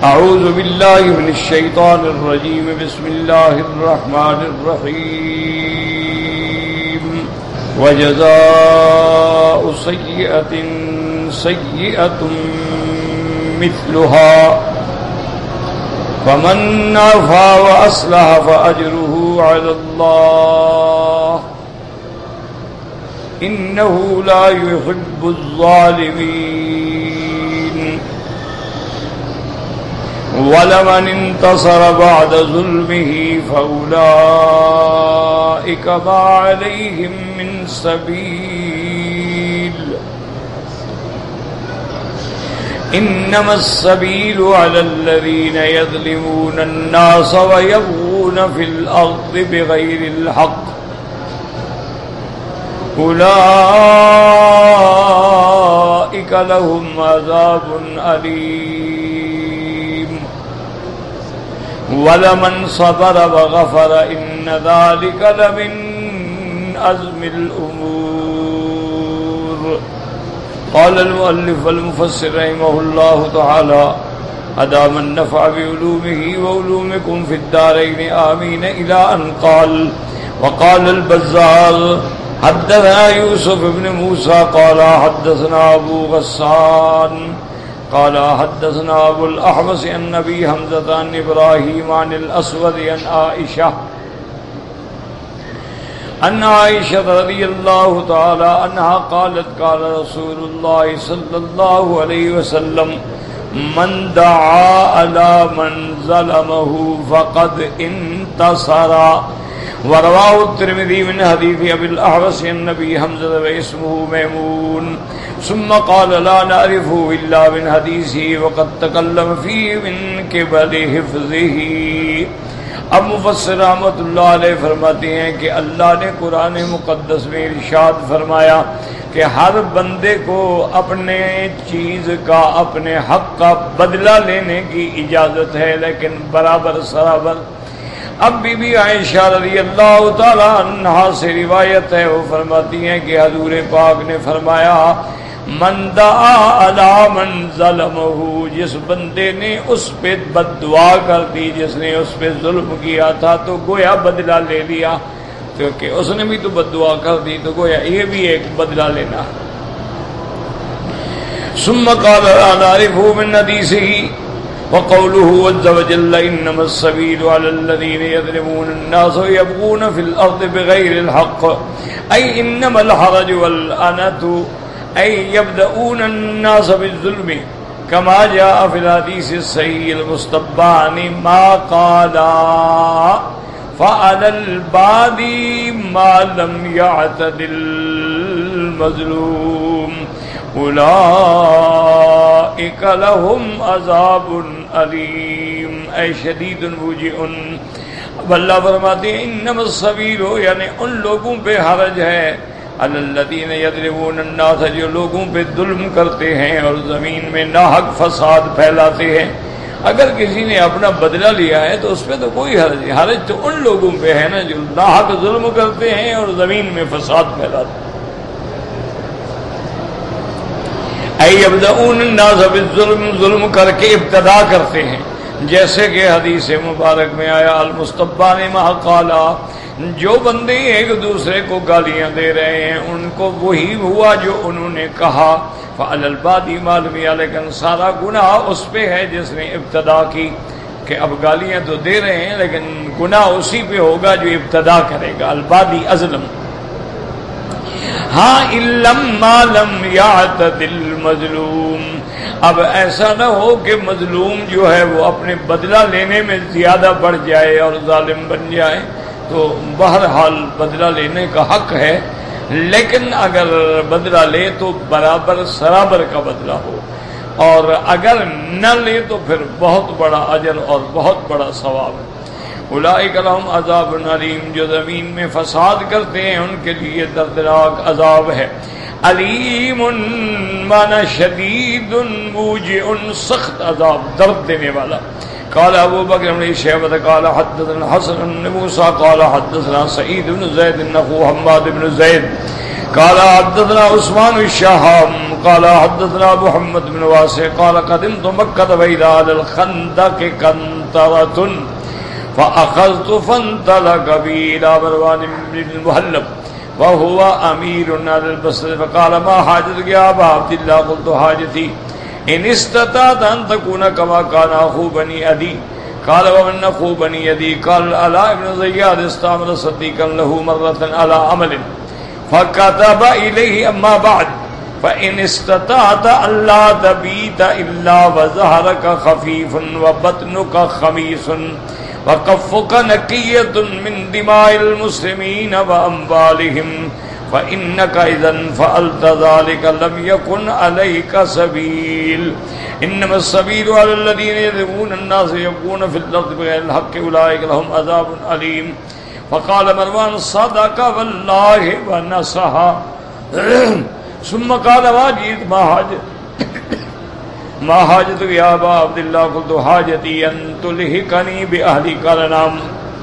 اعوذ باللہ من الشیطان الرجیم بسم اللہ الرحمن الرحیم وجزاء سیئۃ سیئۃ مثلها فمن عفا واصلح فاجرہ علی اللہ انہ لا يحب الظالمین وَلَمَنِ انتصر بعد ظلمه فأولئك ما عليهم من سبيل إنما السبيل على الذين يظلمون الناس ويبغون في الأرض بغير الحق أولئك لهم عذاب أليم وَلَمَنْ صَبَرَ وَغَفَرَ إِنَّ ذَلِكَ لَمِنْ عَزْمِ الْأُمُورِ. قال المؤلف والمفسر رحمه الله تعالى أدام النفع بعلومه وعلومكم في الدارين آمين إلى أن قال وقال البزار حدثنا يوسف بن موسى قال حدثنا أبو غسان قال حدثنا ابو الاحوص عن نبي حمزة عن ابراهيم عن الاسود عن عائشة رضي الله تعالى عنها قالت قال رسول الله صلى الله عليه وسلم من دعا على من ظلمه فقد انتصر. ورواه الترمذي من حديث ابي الاحوص عن النبي حمزة واسمه ميمون ثم قال لا نعرفه الا من حديثه وقد تكلم فيه من قبل حفظه. اب مفسر رحمۃ اللہ علیہ فرماتے ہیں کہ اللہ نے قرآن مقدس میں ارشاد فرمایا کہ ہر بندے کو اپنے چیز کا اپنے حق کا بدلہ لینے کی اجازت ہے لیکن برابر سرابر. اب بی بی عائشہ رضی اللہ تعالی عنہا سے روایت ہے، وہ فرماتی ہیں کہ حضور پاک نے فرمایا من دعا علی من ظلمہ، جس بندے نے اس پہ بد دعا کر دی، جس نے اس پہ ظلم کیا تھا تو گویا بدلہ لے لیا، کیونکہ اس نے بھی تو بد دعا کر دی تو گویا یہ بھی ایک بدلہ لینا. ثم قال لا نعرفه من حدیثه وقوله عز وجل انما السبيل على الذين يظلمون الناس ويبغون في الارض بغير الحق اي انما الحرج والعنت اي يبدؤون الناس بالظلم كما جاء في الحديث الصحيح المستبان ما قال فعلى البادي ما لم يعتدل المظلوم اولئک لهم عذاب علیم اے شدید موجع. اب اللہ فرماتے ہیں انما السبیل، یعنی ان لوگوں پہ حرج ہے علی الذین یظلمون الناس، جو لوگوں پہ ظلم کرتے ہیں اور زمین میں ناحق فساد پھیلاتے ہیں. اگر کسی نے اپنا بدلہ لیا ہے تو اس پہ تو کوئی حرج نہیں، حرج تو ان لوگوں پہ ہے نا جو ناحق ظلم کرتے ہیں اور زمین میں فساد پھیلاتے ہیں. یبدؤون الناس بالظلم، ظلم کر کے ابتدا کرتے ہیں، جیسے کہ حدیث مبارک میں آیا المستبان ما قالا، جو بندے ایک دوسرے کو گالیاں دے رہے ہیں ان کو وہی ہوا جو انہوں نے کہا. فعلی البادی معلوم ہے، لیکن سارا گناہ اس پہ ہے جس نے ابتدا کی، کہ اب گالیاں تو دے رہے ہیں لیکن گناہ اسی پہ ہوگا جو ابتدا کرے گا. البادی ازلم. ہاں علم ما لم یعتدل المظلوم، اب ایسا نہ ہو کہ مظلوم جو ہے وہ اپنے بدلہ لینے میں زیادہ بڑھ جائے اور ظالم بن جائے. تو بہرحال بدلہ لینے کا حق ہے، لیکن اگر بدلہ لے تو برابر سرابر کا بدلہ ہو، اور اگر نہ لے تو پھر بہت بڑا اجر اور بہت بڑا ثواب ہے. اولئک لہم عذاب علیم، جو زمین میں فساد کرتے ہیں ان کے لیے دردناک عذاب ہے. علیم معنی شدید، موجع سخت عذاب، درد دینے والا. قال ابو بکر بن شیبہ قال حدثنا حسن بن موسى قال حدثنا سعید بن زید انه حماد بن زید قال حدثنا عثمان الشهام قال حدثنا محمد بن واسع قال قدمت مكة وإذا على الخندق قنطرة فأخذت فانطلق بي إلى مروان بن المهلب وهو أمير على البصرة فقال ما حاجتك يا أبا عبد الله؟ قلت حاجتي إن استطعت أن تكون كما كان أخو بني عدي. قال ومن أخو بني عدي؟ قال العلاء بن زياد استعمل صديقا له مرة على عمل فكتب إليه أما بعد فإن استطعت ألا تبيت إلا وظهرك خفيف وبطنك خميس وكفك نقية من دماء المسلمين وأموالهم فإنك إذا فعلت ذلك لم يكن عليك سبيل إنما السبيل على الذين يذبون الناس يبغون في الأرض بغير الحق أولئك لهم عذاب أليم. فقال مروان صدق والله ونصح. ثم قال واجد ما حاجتك يا أبا عبد الله؟ قلت حاجتي أن تلحقني بأهلك. قال نعم.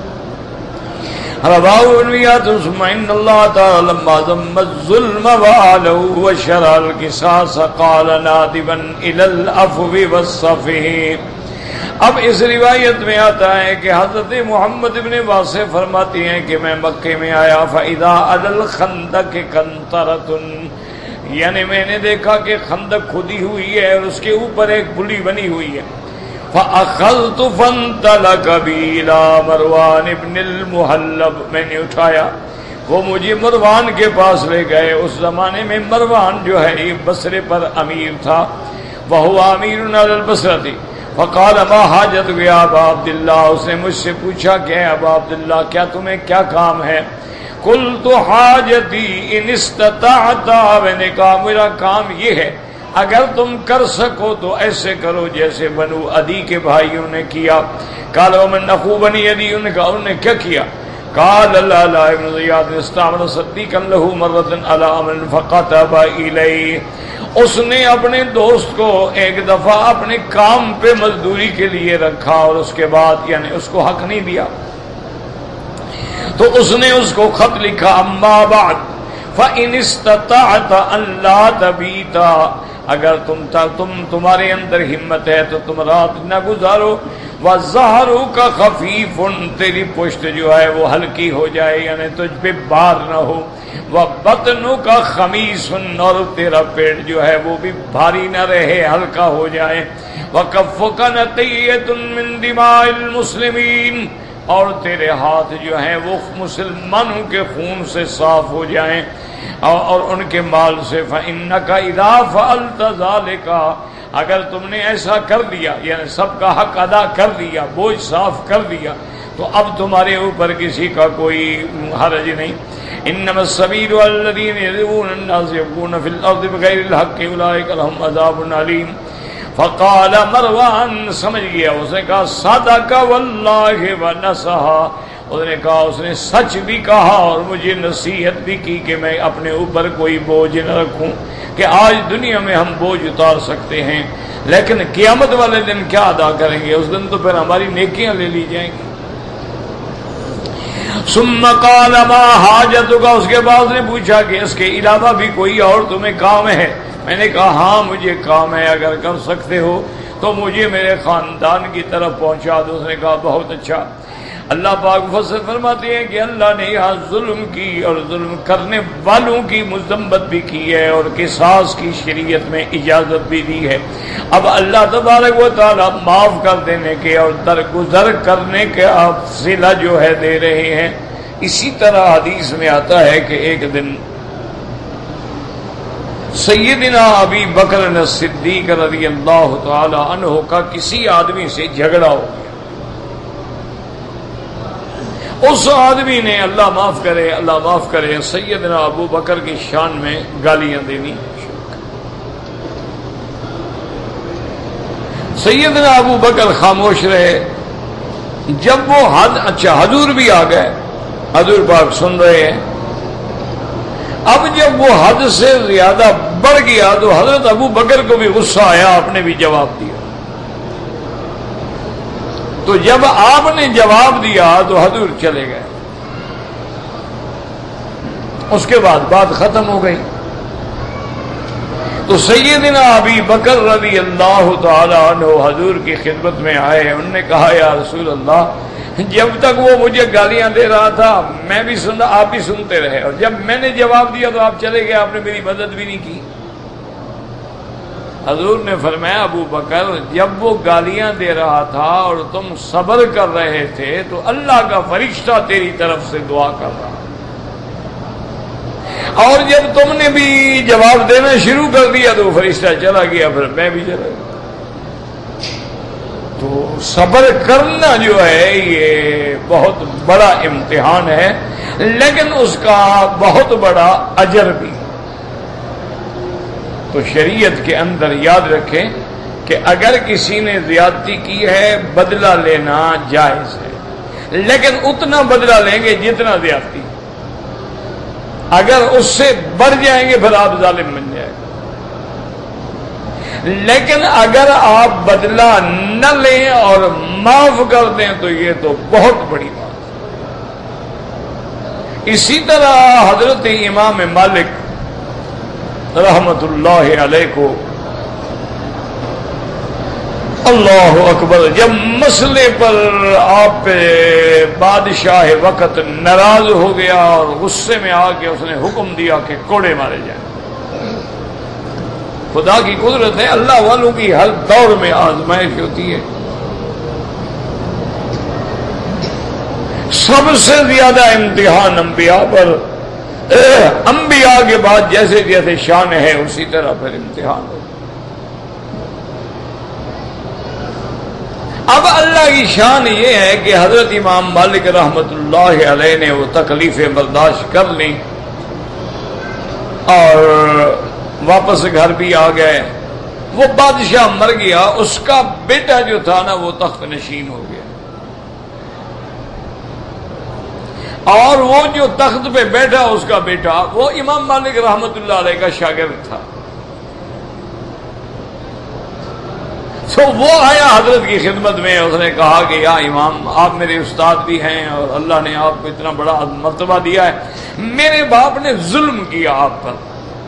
رواه ابن ثم إن الله تعالى لما ذم الظلم وآله وشرع القصاص قال نادبا إلى العفو والصفح. اب اس روایت میں آتا ہے کہ حضرت محمد بن واسع فرماتی ہیں کہ میں مکے میں آیا فإذا علی الخندق قنطرۃ، یعنی میں نے دیکھا کہ خندق کھودی ہوئی ہے اور اس کے اوپر ایک پلی بنی ہوئی ہے. فأخذت فانطلق بی الی مروان بن المحلب، میں نے اٹھایا وہ مجھے مروان کے پاس لے گئے. اس زمانے میں مروان جو ہے یہ بصرے پر امیر تھا، وہو امیر علی البصرہ تھی. فقال ما حاجت یا ابا عبداللہ، اس نے مجھ سے پوچھا کہ اے ابا عبداللہ کیا تمہیں کیا کام ہے؟ قلت حاجتی ان استطعت، میں نے کہا میرا کام یہ ہے اگر تم کر سکو تو ایسے کرو جیسے بنو عدی کے بھائیوں نے کیا. قال ومن اخو بنی عدی، انہوں نے کہا انہوں نے کیا کیا؟ قال العلاء بن زیاد استعمل صدیقا له مرة على عمل فكتب الیہ، اس نے اپنے دوست کو ایک دفعہ اپنے کام پہ مزدوری کے لیے رکھا اور اس کے بعد یعنی اس کو حق نہیں دیا تو اس نے اس کو خط لکھا اما بعد فإن استطعت أن لا تبيت، اگر تمہارے اندر ہمت ہے تو تم رات نہ گزارو. وظہرک خفیف، تیری پشت جو ہے وہ ہلکی ہو جائے یعنی تجھ پہ بار نہ ہو. وبطنک خمیس، اور تیرا پیٹ جو ہے وہ بھی بھاری نہ رہے ہلکا ہو جائے. وکفک نقیۃ من دماء المسلمین، اور تیرے ہاتھ جو ہیں وہ مسلمانوں کے خون سے صاف ہو جائیں اور ان کے مال سے. فإنک اذا فعلت ذلک، اگر تم نے ایسا کر دیا یعنی سب کا حق ادا کر دیا، بوجھ صاف کر دیا، تو اب تمہارے اوپر کسی کا کوئی حرج نہیں. انما السبیل الذین یذبون الناس یبغون فی الارض بغیر الحق اولئک لهم عذاب علیم. فقال مروان، سمجھ گیا، اس نے کہا صدق واللہ ونصح، اس نے کہا اس نے سچ بھی کہا اور مجھے نصیحت بھی کی کہ میں اپنے اوپر کوئی بوجھ نہ رکھوں، کہ آج دنیا میں ہم بوجھ اتار سکتے ہیں لیکن قیامت والے دن کیا ادا کریں گے؟ اس دن تو پھر ہماری نیکیاں لے لی جائیں گی. ثم قال ما حاجتک، اس کے بعد نے پوچھا کہ اس کے علاوہ بھی کوئی اور تمہیں کام ہے؟ میں نے کہا ہاں مجھے کام ہے، اگر کر سکتے ہو تو مجھے میرے خاندان کی طرف پہنچا دو. اس نے کہا بہت اچھا. اللہ پاک مفسر فرماتے ہیں کہ اللہ نے یہاں ظلم کی اور ظلم کرنے والوں کی مذمت بھی کی ہے اور قصاص کی شریعت میں اجازت بھی دی ہے. اب اللہ تبارک و تعالی معاف کر دینے کے اور درگزر کرنے کا صلہ جو ہے دے رہے ہیں. اسی طرح حدیث میں آتا ہے کہ ایک دن سیدنا ابی بکر صدیق رضی اللہ تعالی عنہ کا کسی آدمی سے جھگڑا ہو گیا. اس آدمی نے اللہ معاف کرے سیدنا ابو بکر کی شان میں گالیاں دینی. سیدنا ابو بکر خاموش رہے. جب وہ حضور بھی آ گئے، حضور پاک سن رہے ہیں. اب جب وہ حد سے زیادہ بڑھ گیا تو حضرت ابو بکر کو بھی غصہ آیا، آپ نے بھی جواب دیا. تو جب آپ نے جواب دیا تو حضور چلے گئے. اس کے بعد بات ختم ہو گئی. تو سیدنا ابی بکر رضی اللہ تعالی عنہ حضور کی خدمت میں آئے. انہوں نے کہا یا رسول اللہ، جب تک وہ مجھے گالیاں دے رہا تھا میں بھی سنا، آپ بھی سنتے رہے، اور جب میں نے جواب دیا تو آپ چلے گئے، آپ نے میری مدد بھی نہیں کی. حضور نے فرمایا ابو بکر، جب وہ گالیاں دے رہا تھا اور تم صبر کر رہے تھے تو اللہ کا فرشتہ تیری طرف سے دعا کر رہا، اور جب تم نے بھی جواب دینا شروع کر دیا تو فرشتہ چلا گیا، پھر میں بھی چلا گیا. تو صبر کرنا جو ہے یہ بہت بڑا امتحان ہے، لیکن اس کا بہت بڑا اجر بھی. تو شریعت کے اندر یاد رکھیں کہ اگر کسی نے زیادتی کی ہے بدلہ لینا جائز ہے، لیکن اتنا بدلہ لیں گے جتنا زیادتی. اگر اس سے بڑھ جائیں گے پھر آپ ظالم بن جائیں گے. لیکن اگر آپ بدلہ نہ لیں اور معاف کر دیں تو یہ تو بہت بڑی بات ہے. اسی طرح حضرت امام مالک رحمت اللہ علیہ کو اللہ اکبر جب مسئلے پر آپ پہ بادشاہ وقت ناراض ہو گیا اور غصے میں آ کے اس نے حکم دیا کہ کوڑے مارے جائیں. خدا کی قدرت ہے، اللہ والوں کی ہر دور میں آزمائش ہوتی ہے. سب سے زیادہ امتحان انبیاء پر، انبیاء کے بعد جیسے جیسے شان ہے اسی طرح پھر امتحان ہو. اب اللہ کی شان یہ ہے کہ حضرت امام مالک رحمت اللہ علیہ نے وہ تکلیفیں برداشت کر لیں اور واپس گھر بھی آ گئے. وہ بادشاہ مر گیا، اس کا بیٹا جو تھا نا وہ تخت نشین ہو گیا، اور وہ جو تخت پہ بیٹھا اس کا بیٹا وہ امام مالک رحمت اللہ علیہ کا شاگرد تھا. تو وہ آیا حضرت کی خدمت میں، اس نے کہا کہ یا امام آپ میرے استاد بھی ہیں اور اللہ نے آپ کو اتنا بڑا مرتبہ دیا ہے، میرے باپ نے ظلم کیا آپ پر،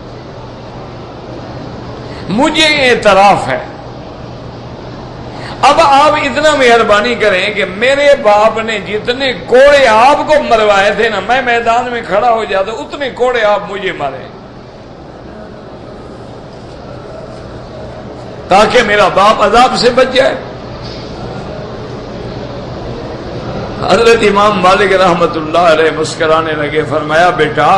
مجھے اعتراف ہے. اب آپ اتنا مہربانی کریں کہ میرے باپ نے جتنے کوڑے آپ کو مروائے تھے نا، میں میدان میں کھڑا ہو جاتا اتنے کوڑے آپ مجھے مارے تاکہ میرا باپ عذاب سے بچ جائے. حضرت امام مالک رحمت اللہ علیہ مسکرانے لگے. فرمایا بیٹا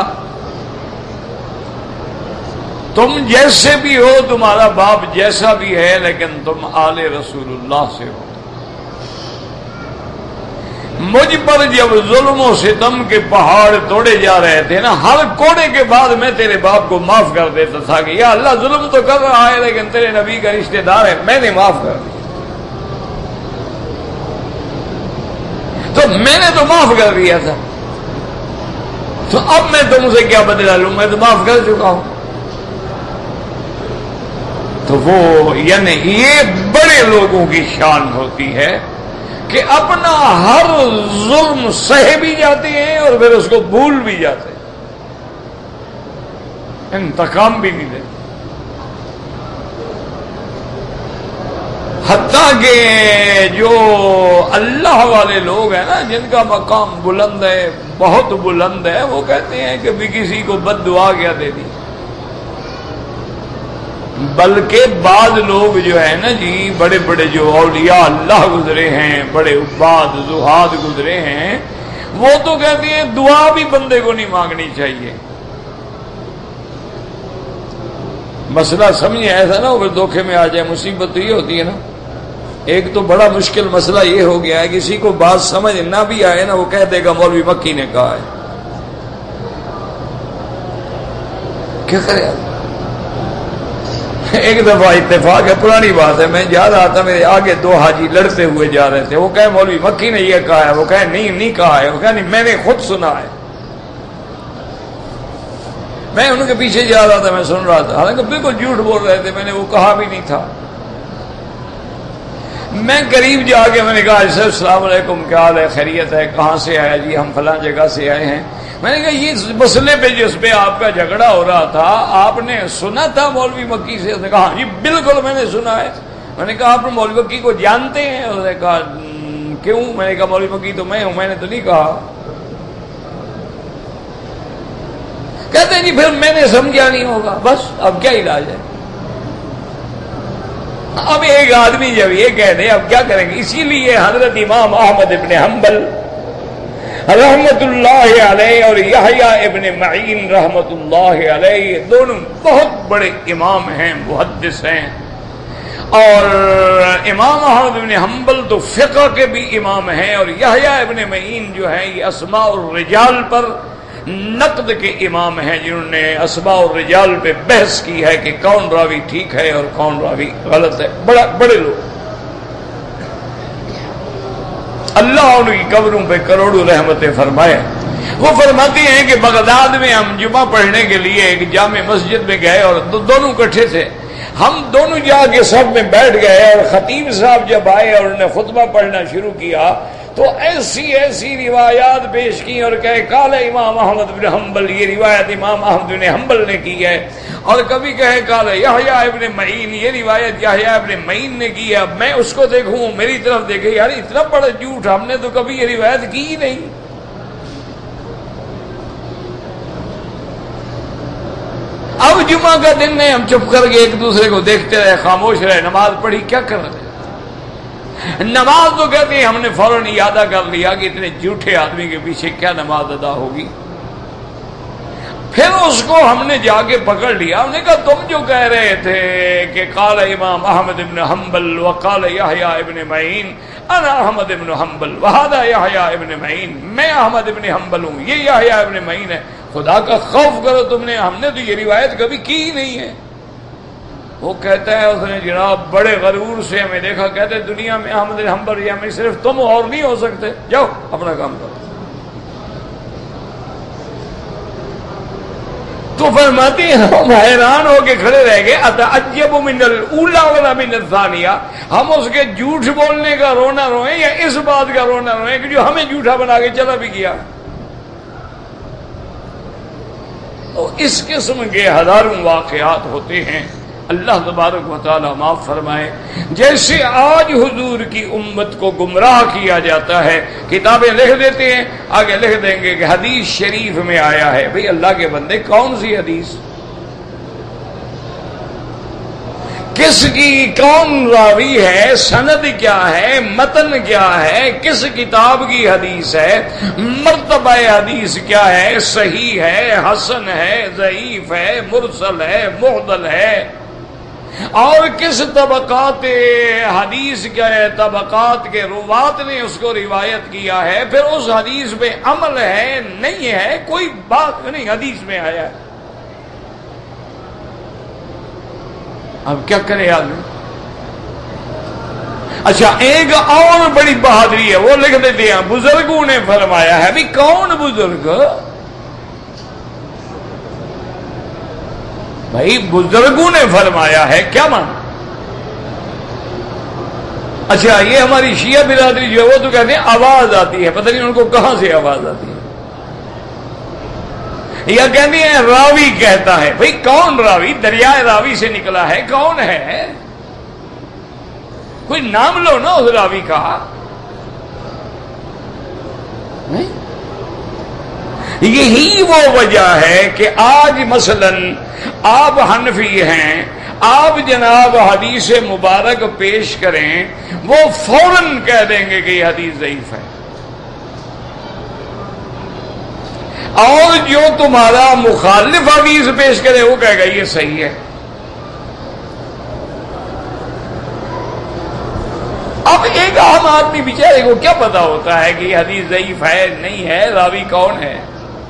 تم جیسے بھی ہو، تمہارا باپ جیسا بھی ہے، لیکن تم آل رسول اللہ سے ہو. مجھ پر جب ظلم و ستم کے پہاڑ توڑے جا رہے تھے نا، ہر کوڑے کے بعد میں تیرے باپ کو معاف کر دیتا تھا کہ یا اللہ ظلم تو کر رہا ہے لیکن تیرے نبی کا رشتہ دار ہے، میں نے معاف کر دیا. تو میں نے تو معاف کر دیا تھا، تو اب میں تم سے کیا بدلہ لوں، میں تو معاف کر چکا ہوں. تو وہ یعنی یہ بڑے لوگوں کی شان ہوتی ہے کہ اپنا ہر ظلم سہے بھی جاتے ہیں اور پھر اس کو بھول بھی جاتے ہیں، انتقام بھی نہیں لیتے. حتیٰ کہ جو اللہ والے لوگ ہیں نا، جن کا مقام بلند ہے، بہت بلند ہے، وہ کہتے ہیں کہ بھی کسی کو بد دعا کیا دے دی. بلکہ بعض لوگ جو ہے نا جی، بڑے بڑے جو اولیاء اللہ گزرے ہیں، بڑے عباد زہاد گزرے ہیں، وہ تو کہتے ہیں دعا بھی بندے کو نہیں مانگنی چاہیے. مسئلہ سمجھے ایسا نہ ہو پھر دھوکے میں آ جائے. مصیبت تو یہ ہوتی ہے نا، ایک تو بڑا مشکل مسئلہ یہ ہو گیا ہے کسی کو بات سمجھ نہ بھی آئے نا، وہ کہہ دے گا مولوی مکی نے کہا ہے. کیا کرے؟ ایک دفعہ اتفاق ہے، پرانی بات ہے، میں جا رہا تھا، میرے آگے دو حاجی لڑتے ہوئے جا رہے تھے. وہ کہے مولوی مکی نے یہ کہا ہے، وہ کہے نہیں کہا ہے، وہ کہے نہیں میں نے خود سنا ہے. میں ان کے پیچھے جا رہا تھا، میں سن رہا تھا، حالانکہ بالکل جھوٹ بول رہے تھے، میں نے وہ کہا بھی نہیں تھا. میں قریب جا کے میں نے کہا سر السلام علیکم، کیا حال ہے، خیریت ہے، کہاں سے آیا؟ جی ہم فلاں جگہ سے آئے ہیں. میں نے کہا یہ مسئلے پہ جس پہ آپ کا جھگڑا ہو رہا تھا آپ نے سنا تھا مولوی مکی سے؟ اس نے کہا جی بالکل میں نے سنا ہے۔ میں نے کہا آپ مولوی مکی کو جانتے ہیں؟ اس نے کہا کیوں؟ میں نے کہا مولوی مکی تو میں ہوں، میں نے تو نہیں کہا۔ کہتے ہیں جی پھر میں نے سمجھا نہیں ہوگا، بس اب کیا علاج ہے؟ اب ایک آدمی جب یہ کہہ دے اب کیا کریں گے؟ اسی لیے حضرت امام احمد ابن حنبل رحمت اللہ علیہ اور یحییٰ ابن معین رحمت اللہ علیہ دونوں بہت بڑے امام ہیں، محدث ہیں، اور امام احمد ابن حنبل تو فقہ کے بھی امام ہیں، اور یحییٰ ابن معین جو ہیں یہ اسماء الرجال پر نقد کے امام ہیں، جنہوں نے اسماء الرجال پہ بحث کی ہے کہ کون راوی ٹھیک ہے اور کون راوی غلط ہے۔ بڑے لوگ، اللہ ان کی قبروں پہ کروڑوں رحمتیں فرمائے۔ وہ فرماتے ہیں کہ بغداد میں ہم جمعہ پڑھنے کے لیے ایک جامع مسجد میں گئے اور دونوں اکٹھے تھے، ہم دونوں جا کے صف میں بیٹھ گئے، اور خطیب صاحب جب آئے اور انہوں نے خطبہ پڑھنا شروع کیا تو ایسی ایسی روایات پیش کی اور کہے قال امام احمد بن حنبل، یہ روایت امام احمد بن حنبل نے کی ہے، اور کبھی کہے قال یحییٰ ابن معین، یہ روایت یحییٰ ابن معین نے کی ہے۔ اب میں اس کو دیکھوں، میری طرف دیکھے، یار اتنا بڑا جھوٹ، ہم نے تو کبھی یہ روایت کی ہی نہیں۔ اب جمعہ کا دن ہے، ہم چپ کر کے ایک دوسرے کو دیکھتے رہے، خاموش رہے، نماز پڑھی، کیا کر رہے؟ نماز تو کہتے ہیں ہم نے فوراً ادا کر لیا کہ اتنے جھوٹے آدمی کے پیچھے کیا نماز ادا ہوگی۔ پھر اس کو ہم نے جا کے پکڑ لیا، ہم نے کہا تم جو کہہ رہے تھے کہ قال امام احمد ابن حنبل وقال یحییٰ ابن معین، انا احمد ابن حنبل وہذا یحییٰ ابن معین، میں احمد ابن حنبل ہوں، یہ یحییٰ ابن معین ہے، خدا کا خوف کرو تم نے، ہم نے تو یہ روایت کبھی کی ہی نہیں ہے۔ وہ کہتا ہے اس نے جناب بڑے غرور سے ہمیں دیکھا، کہتے دنیا میں احمد بن حنبل یا میں صرف تم اور نہیں ہو سکتے، جاؤ اپنا کام کرو۔ تو فرماتے ہیں ہم حیران ہو کے کھڑے رہ گئے، اتعجب من الاولی ولا من الثانیہ، ہم اس کے جھوٹ بولنے کا رونا روئیں یا اس بات کا رونا روئیں کہ جو ہمیں جھوٹا بنا کے چلا بھی گیا۔ تو اس قسم کے ہزاروں واقعات ہوتے ہیں، اللہ تبارک و تعالی معاف فرمائے۔ جیسے آج حضور کی امت کو گمراہ کیا جاتا ہے، کتابیں لکھ دیتے ہیں، آگے لکھ دیں گے کہ حدیث شریف میں آیا ہے۔ بھئی اللہ کے بندے کون سی حدیث، کس کی، کون راوی ہے، سند کیا ہے، متن کیا ہے، کس کتاب کی حدیث ہے، مرتبہ حدیث کیا ہے، صحیح ہے، حسن ہے، ضعیف ہے، مرسل ہے، معضل ہے، اور کس طبقات حدیث کے طبقات کے روات نے اس کو روایت کیا ہے، پھر اس حدیث میں عمل ہے نہیں ہے، کوئی بات نہیں، حدیث میں آیا ہے۔ اب کیا کرے آدمی؟ اچھا ایک اور بڑی بہادری ہے، وہ لکھ دیتے ہیں بزرگوں نے فرمایا ہے۔ بھی کون بزرگ؟ بھائی بزرگوں نے فرمایا ہے، کیا مان؟ اچھا یہ ہماری شیعہ برادری جو ہے وہ تو کہتے ہیں آواز آتی ہے، پتہ نہیں ان کو کہاں سے آواز آتی ہے، یا کہتے ہیں راوی کہتا ہے۔ بھائی کون راوی؟ دریائے راوی سے نکلا ہے، کون ہے؟ کوئی نام لو نا اس راوی کا۔ یہی وہ وجہ ہے کہ آج مثلاً آپ حنفی ہیں، آپ جناب حدیث مبارک پیش کریں، وہ فوراً کہہ دیں گے کہ یہ حدیث ضعیف ہے، اور جو تمہارا مخالف حدیث پیش کرے وہ کہے گا یہ صحیح ہے۔ اب ایک عام آدمی بیچارے کو کیا پتا ہوتا ہے کہ یہ حدیث ضعیف ہے نہیں ہے، راوی کون ہے؟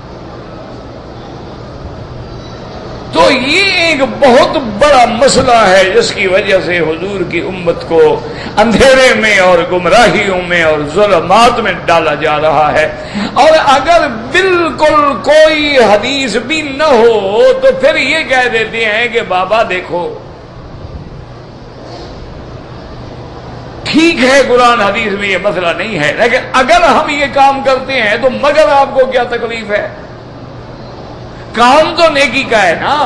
تو یہ ایک بہت بڑا مسئلہ ہے جس کی وجہ سے حضور کی امت کو اندھیرے میں اور گمراہیوں میں اور ظلمات میں ڈالا جا رہا ہے۔ اور اگر بالکل کوئی حدیث بھی نہ ہو تو پھر یہ کہہ دیتے ہیں کہ بابا دیکھو ٹھیک ہے قرآن حدیث میں یہ مسئلہ نہیں ہے، لیکن اگر ہم یہ کام کرتے ہیں تو مگر آپ کو کیا تکلیف ہے؟ کام تو نیکی کا ہے نا.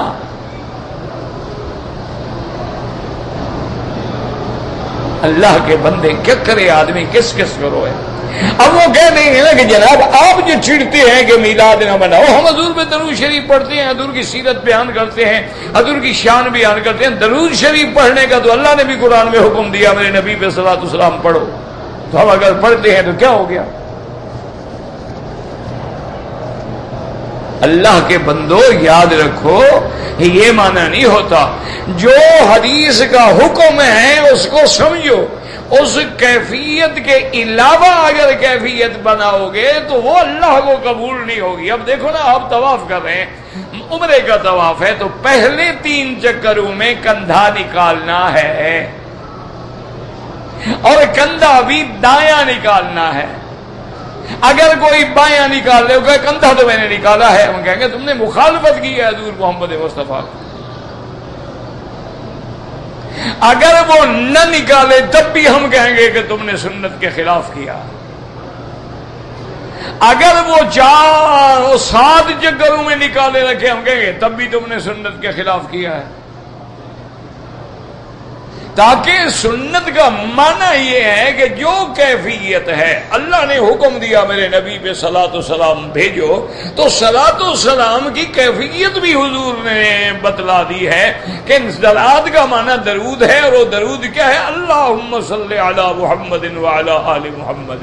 اللہ کے بندے کیا کرے آدمی، کس کس کرو ہے. اب وہ کہہ دیں گے نا کہ جناب آپ جو چھڑتے ہیں کہ میلاد نہ مناؤ، ہم حضور پہ درود شریف پڑھتے ہیں، حضور کی سیرت بیان کرتے ہیں، حضور کی شان بیان کرتے ہیں. درود شریف پڑھنے کا تو اللہ نے بھی قرآن میں حکم دیا، میرے نبی پہ صلاۃ والسلام پڑھو. تو ہم اگر پڑھتے ہیں تو کیا ہو گیا؟ اللہ کے بندو یاد رکھو، یہ معنی نہیں ہوتا جو حدیث کا حکم ہے اس کو سمجھو، اس کیفیت کے علاوہ اگر کیفیت بناؤ گے تو وہ اللہ کو قبول نہیں ہوگی. اب دیکھو نا، آپ طواف کر رہے ہیں، عمرے کا طواف ہے، تو پہلے 3 چکروں میں کندھا نکالنا ہے اور کندھا بھی دایاں نکالنا ہے. اگر کوئی بایاں نکال لے گا، کندھا تو میں نے نکالا ہے، ہم کہیں گے تم نے مخالفت کی ہے حضور محمد مصطفیٰ. اگر وہ نہ نکالے تب بھی ہم کہیں گے کہ تم نے سنت کے خلاف کیا. اگر وہ 7 چکروں میں نکالے رکھے، ہم کہیں گے تب بھی تم نے سنت کے خلاف کیا ہے. تاکہ سنت کا معنی یہ ہے کہ جو کیفیت ہے، اللہ نے حکم دیا میرے نبی پہ صلاۃ و سلام بھیجو، تو صلاۃ و سلام کی کیفیت بھی حضور نے بتلا دی ہے کہ صلاۃ کا معنی درود ہے، اور وہ درود کیا ہے؟ اللہم صلی علی محمد وعلی آل محمد.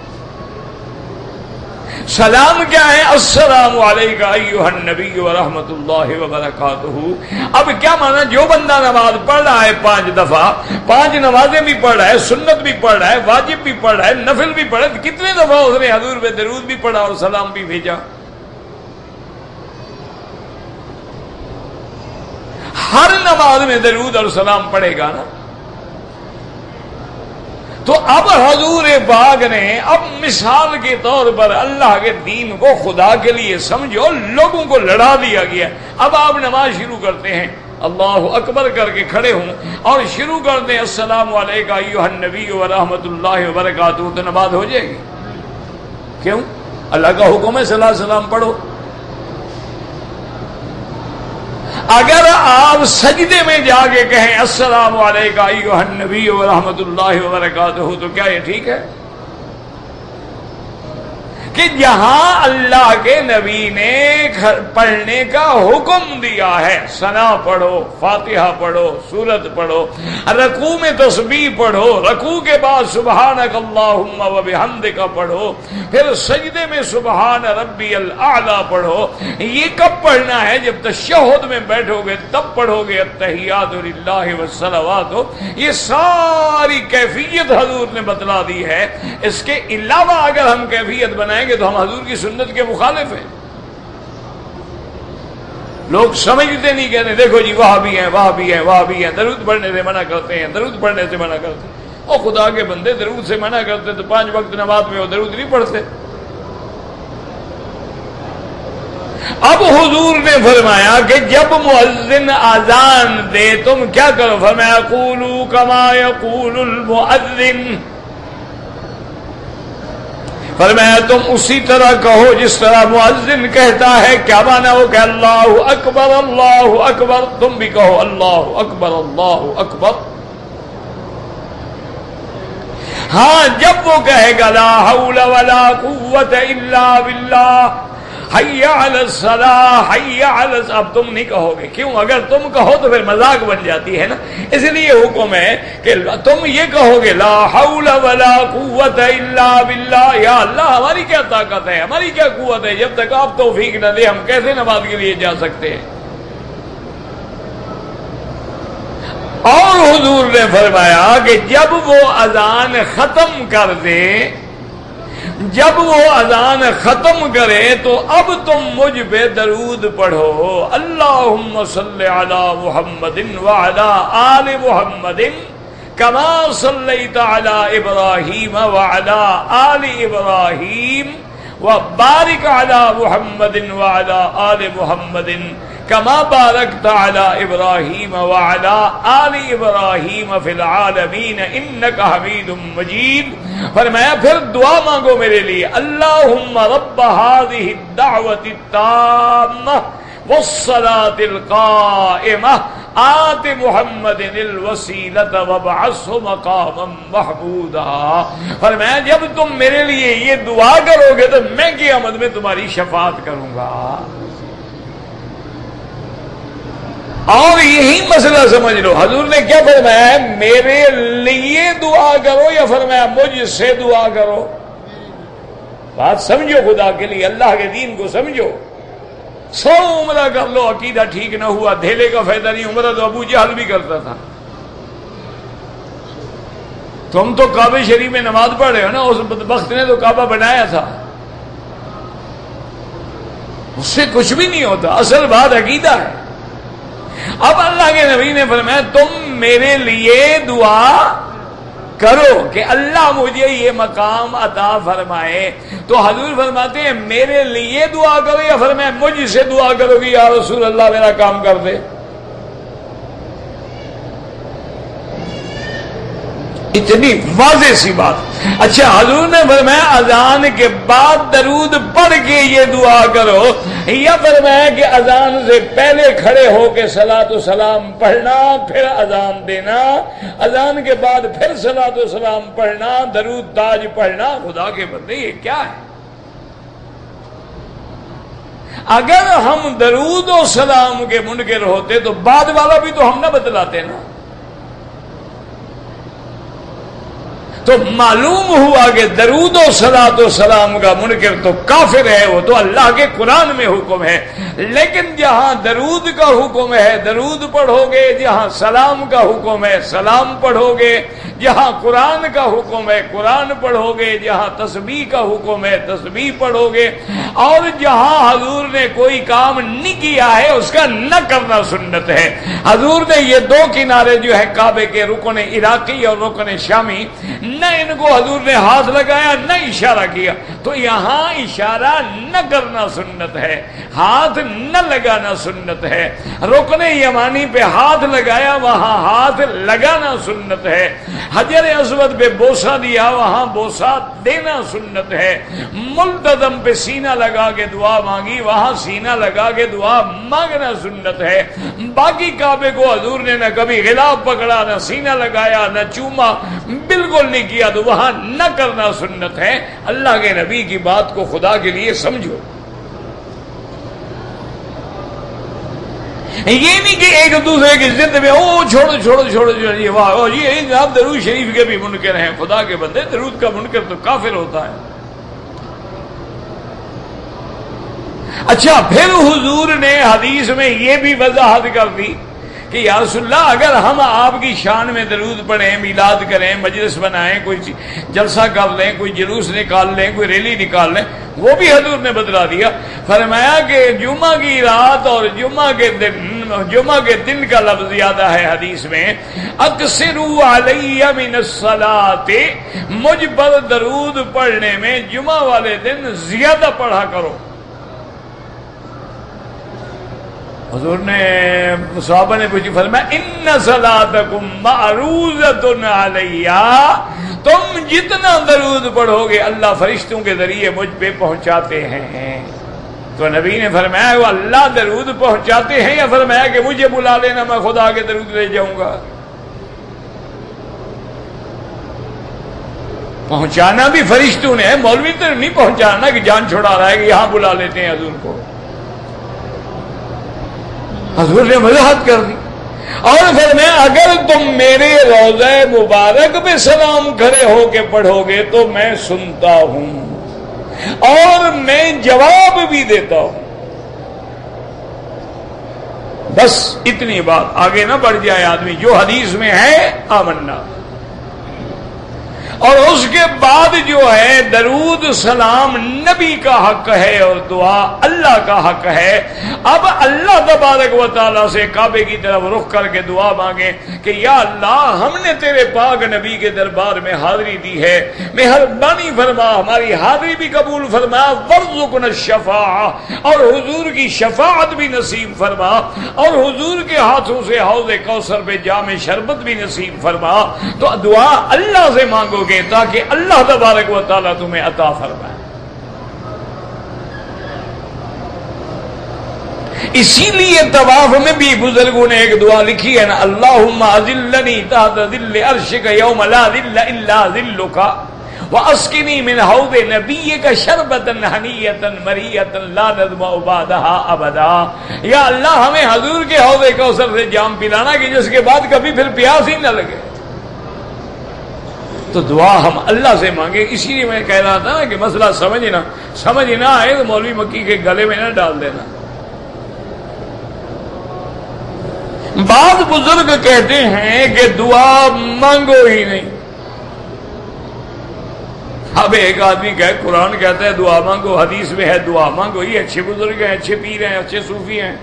سلام کیا ہے؟ السلام علیکم ایھا النبی ورحمۃ اللہ وبرکاتہ. اب کیا مانا؟ جو بندہ نماز پڑھ رہا ہے 5 دفعہ، 5 نمازیں بھی پڑھ رہا ہے، سنت بھی پڑھ رہا ہے، واجب بھی پڑھ رہا ہے، نفل بھی پڑھ رہا ہے، کتنے دفعہ اس نے حضور پہ درود بھی پڑھا اور سلام بھی بھیجا؟ ہر نماز میں درود اور سلام پڑھے گا نا. تو اب حضور پاک نے اب مثال کے طور پر اللہ کے دین کو خدا کے لیے سمجھو، لوگوں کو لڑا دیا گیا. اب آپ نماز شروع کرتے ہیں، اللہ اکبر کر کے کھڑے ہوں اور شروع کر دیں السلام علیکم ایھا النبی ورحمۃ اللہ وبرکاتہ، تو نماز ہو جائے گی. کیوں؟ اللہ کا حکم ہے صلاۃ سلام پڑھو. اگر آپ سجدے میں جا کے کہیں السلام علیکم ایھا النبی ورحمۃ اللہ وبرکاتہ، تو کیا یہ ٹھیک ہے؟ کہ جہاں اللہ کے نبی نے پڑھنے کا حکم دیا ہے، ثنا پڑھو، فاتحہ پڑھو، سورت پڑھو، رکوع میں تسبیح پڑھو، رکوع کے بعد سبحانک اللہم وبحمدک پڑھو، پھر سجدے میں سبحان ربی الاعلی پڑھو. یہ کب پڑھنا ہے؟ جب تشہد میں بیٹھو گے تب پڑھو گے التحیات للہ والصلوات. یہ ساری کیفیت حضور نے بتلا دی ہے. اس کے علاوہ اگر ہم کیفیت بنائیں گے تو ہم حضور کی سنت کے مخالف ہیں. لوگ سمجھتے نہیں، کہتے دیکھو جی وہاں بھی ہیں، وہاں بھی ہیں، وہاں بھی ہیں، درود پڑھنے سے منع کرتے ہیں، درود پڑھنے سے منع کرتے ہیں. اور خدا کے بندے درود سے منع کرتے تو 5 وقت نماز میں وہ درود نہیں پڑھتے. اب حضور نے فرمایا کہ جب مؤذن اذان دے تم کیا کرو؟ فرمایا قولوا کما یقول المؤذن، فرمایا تم اسی طرح کہو جس طرح مؤذن کہتا ہے. کیا مانا؟ وہ کہ اللہ اکبر اللہ اکبر، تم بھی کہو اللہ اکبر اللہ اکبر. ہاں جب وہ کہے گا لا حول ولا قوت الا باللہ حی علی الصلاۃ حی علی، اب تم نہیں کہو گے. کیوں؟ اگر تم کہو تو پھر مذاق بن جاتی ہے نا. اس لیے حکم ہے کہ تم یہ کہو گے لا حول ولا قوت الا باللہ، یا اللہ ہماری کیا طاقت ہے، ہماری کیا قوت ہے، جب تک آپ توفیق نہ دیں ہم کیسے نماز کے لیے جا سکتے ہیں. اور حضور نے فرمایا کہ جب وہ اذان ختم کر دے، جب وہ اذان ختم کرے تو اب تم مجھ پہ درود پڑھو. اللہم صلی علی محمد وعلی آل محمد کما صلیت علی ابراہیم وعلی آل ابراہیم وبارک علی محمد وعلی آل محمد کما بارکت علی ابراہیم وعلی آل ابراہیم فی العالمین انک حمید مجید. فرمایا پھر دعا مانگو میرے لیے، اللہم رب هذه الدعوة التامة والصلاة القائمة آت محمد الوسیلۃ وابعثہ مقاما محمودا. فرمایا جب تم میرے لیے یہ دعا کرو گے تو میں قیامت میں تمہاری شفاعت کروں گا. اور یہی مسئلہ سمجھ لو، حضور نے کیا فرمایا ہے؟ میرے لیے دعا کرو، یا فرمایا مجھ سے دعا کرو؟ بات سمجھو، خدا کے لیے اللہ کے دین کو سمجھو. 100 عمرہ کر لو، عقیدہ ٹھیک نہ ہوا، دھیلے کا فائدہ نہیں. عمرہ تو ابو جہل بھی کرتا تھا. تم تو کعبہ شریف میں نماز پڑھ رہے ہو نا، اس بدبخت نے تو کعبہ بنایا تھا، اس سے کچھ بھی نہیں ہوتا. اصل بات عقیدہ ہے. اب اللہ کے نبی نے فرمایا تم میرے لیے دعا کرو کہ اللہ مجھے یہ مقام عطا فرمائے. تو حضور فرماتے ہیں میرے لیے دعا کرو، یا فرمایا مجھ سے دعا کرو کہ یا رسول اللہ میرا کام کر دے. اتنی واضح سی بات. اچھا حضور نے فرمایا اذان کے بعد درود پڑھ کے یہ دعا کرو، یا فرمایا کہ اذان سے پہلے کھڑے ہو کے صلاۃ و سلام پڑھنا، پھر اذان دینا، اذان کے بعد پھر صلاۃ و سلام پڑھنا، درود تاج پڑھنا. خدا کے بندے یہ کیا ہے؟ اگر ہم درود و سلام کے منکر ہوتے تو بعد والا بھی تو ہم نہ بتلاتے نا. تو معلوم ہوا کہ درود و صلاۃ و سلام کا منکر تو کافر ہے، وہ تو اللہ کے قرآن میں حکم ہے. لیکن جہاں درود کا حکم ہے درود پڑھو گے، جہاں سلام کا حکم ہے سلام پڑھو گے، جہاں قرآن کا حکم ہے قرآن پڑھو گے، جہاں تسبیح کا حکم ہے تسبیح پڑھو گے، اور جہاں حضور نے کوئی کام نہیں کیا ہے اس کا نہ کرنا سنت ہے. حضور نے یہ 2 کنارے جو ہے کعبے کے، رکن عراقی اور رکن شامی، نہ ان کو حضور نے ہاتھ لگایا نہ اشارہ کیا. تو یہاں اشارہ نہ کرنا سنت ہے، ہاتھ نہ لگانا سنت ہے. رکن یمانی پہ ہاتھ لگایا، وہاں ہاتھ لگانا سنت ہے. حجر اسود پہ بوسہ دیا، وہاں بوسہ دینا سنت ہے. ملتزم پہ سینہ لگا کے دعا مانگی، وہاں سینہ لگا کے دعا مانگنا سنت ہے. باقی کعبے کو حضور نے نہ کبھی غلاف پکڑا، نہ سینہ لگایا، نہ چوما، بالکل نہیں کیا، تو وہاں نہ کرنا سنت ہے. اللہ کے نبی کی بات کو خدا کے لیے سمجھو. یہ نہیں کہ ایک دوسرے کی ضد میں او چھوڑو چھوڑو چھوڑو یہ واہ یہ آپ درود شریف کے بھی منکر ہیں. خدا کے بندے درود کا منکر تو کافر ہوتا ہے. اچھا پھر حضور نے حدیث میں یہ بھی وضاحت کر دی کہ یا رسول اللہ اگر ہم آپ کی شان میں درود پڑھیں، میلاد کریں، مجلس بنائیں، کوئی جلسہ کر لیں، کوئی جلوس نکال لیں، کوئی ریلی نکال لیں، وہ بھی حضور نے بتلا دیا. فرمایا کہ جمعہ کی رات اور جمعہ کے دن کا لفظ زیادہ ہے حدیث میں، اکثروا علی من الصلاۃ، مجھ پر درود پڑھنے میں جمعہ والے دن زیادہ پڑھا کرو. حضور نے صحابہ نے پوچھی، فرمایا ان صلاتکم معروضۃ علی، تم جتنا درود پڑھو گے اللہ فرشتوں کے ذریعے مجھ پہ پہنچاتے ہیں. تو نبی نے فرمایا وہ اللہ درود پہنچاتے ہیں، یا فرمایا کہ مجھے بلا لینا میں خدا کے درود لے جاؤں گا؟ پہنچانا بھی فرشتوں نے ہے، مولوی تو نہیں پہنچانا کہ جان چھڑا رہا ہے کہ یہاں بلا لیتے ہیں حضور کو. حضور نے وضاحت کر دی اور فرمایا اگر تم میرے روضہ مبارک پہ سلام کھڑے ہو کے پڑھو گے تو میں سنتا ہوں اور میں جواب بھی دیتا ہوں. بس اتنی بات، آگے نہ بڑھ جائے آدمی. جو حدیث میں ہے آمنا، اور اس کے بعد جو ہے درود سلام نبی کا حق ہے اور دعا اللہ کا حق ہے. اب اللہ تبارک و تعالیٰ سے کعبے کی طرف رخ کر کے دعا مانگیں کہ یا اللہ ہم نے تیرے پاک نبی کے دربار میں حاضری دی ہے، مہربانی فرما ہماری حاضری بھی قبول فرما، وارزقنا الشفاعہ، اور حضور کی شفاعت بھی نصیب فرما، اور حضور کے ہاتھوں سے حوض کوثر پہ جام شربت بھی نصیب فرما. تو دعا اللہ سے مانگو گے تاکہ اللہ تبارک و تعالیٰ تمہیں عطا فرمائے. اسی لیے طواف میں بھی بزرگوں نے ایک دعا لکھی ہے نا، اللہم اذلنی تحت ذل عرشک یوم لا ذل الا ذلک واسقنی من حوض نبیک شربۃ ہنیۃ مریۃ لا نظمأ بعدها ابدا. یا اللہ ہمیں حضور کے حوض کوثر سے جام پلانا کہ جس کے بعد کبھی پھر پیاس ہی نہ لگے. تو دعا ہم اللہ سے مانگے. اسی لیے میں کہہ رہا تھا نا کہ مسئلہ سمجھ نہ آئے تو مولوی مکی کے گلے میں نہ ڈال دینا. بعض بزرگ کہتے ہیں کہ دعا مانگو ہی نہیں. اب ایک آدمی کہ قرآن کہتا ہے دعا مانگو، حدیث میں ہے دعا مانگو. یہ اچھے بزرگ ہیں، اچھے پیر ہیں، اچھے صوفی ہیں.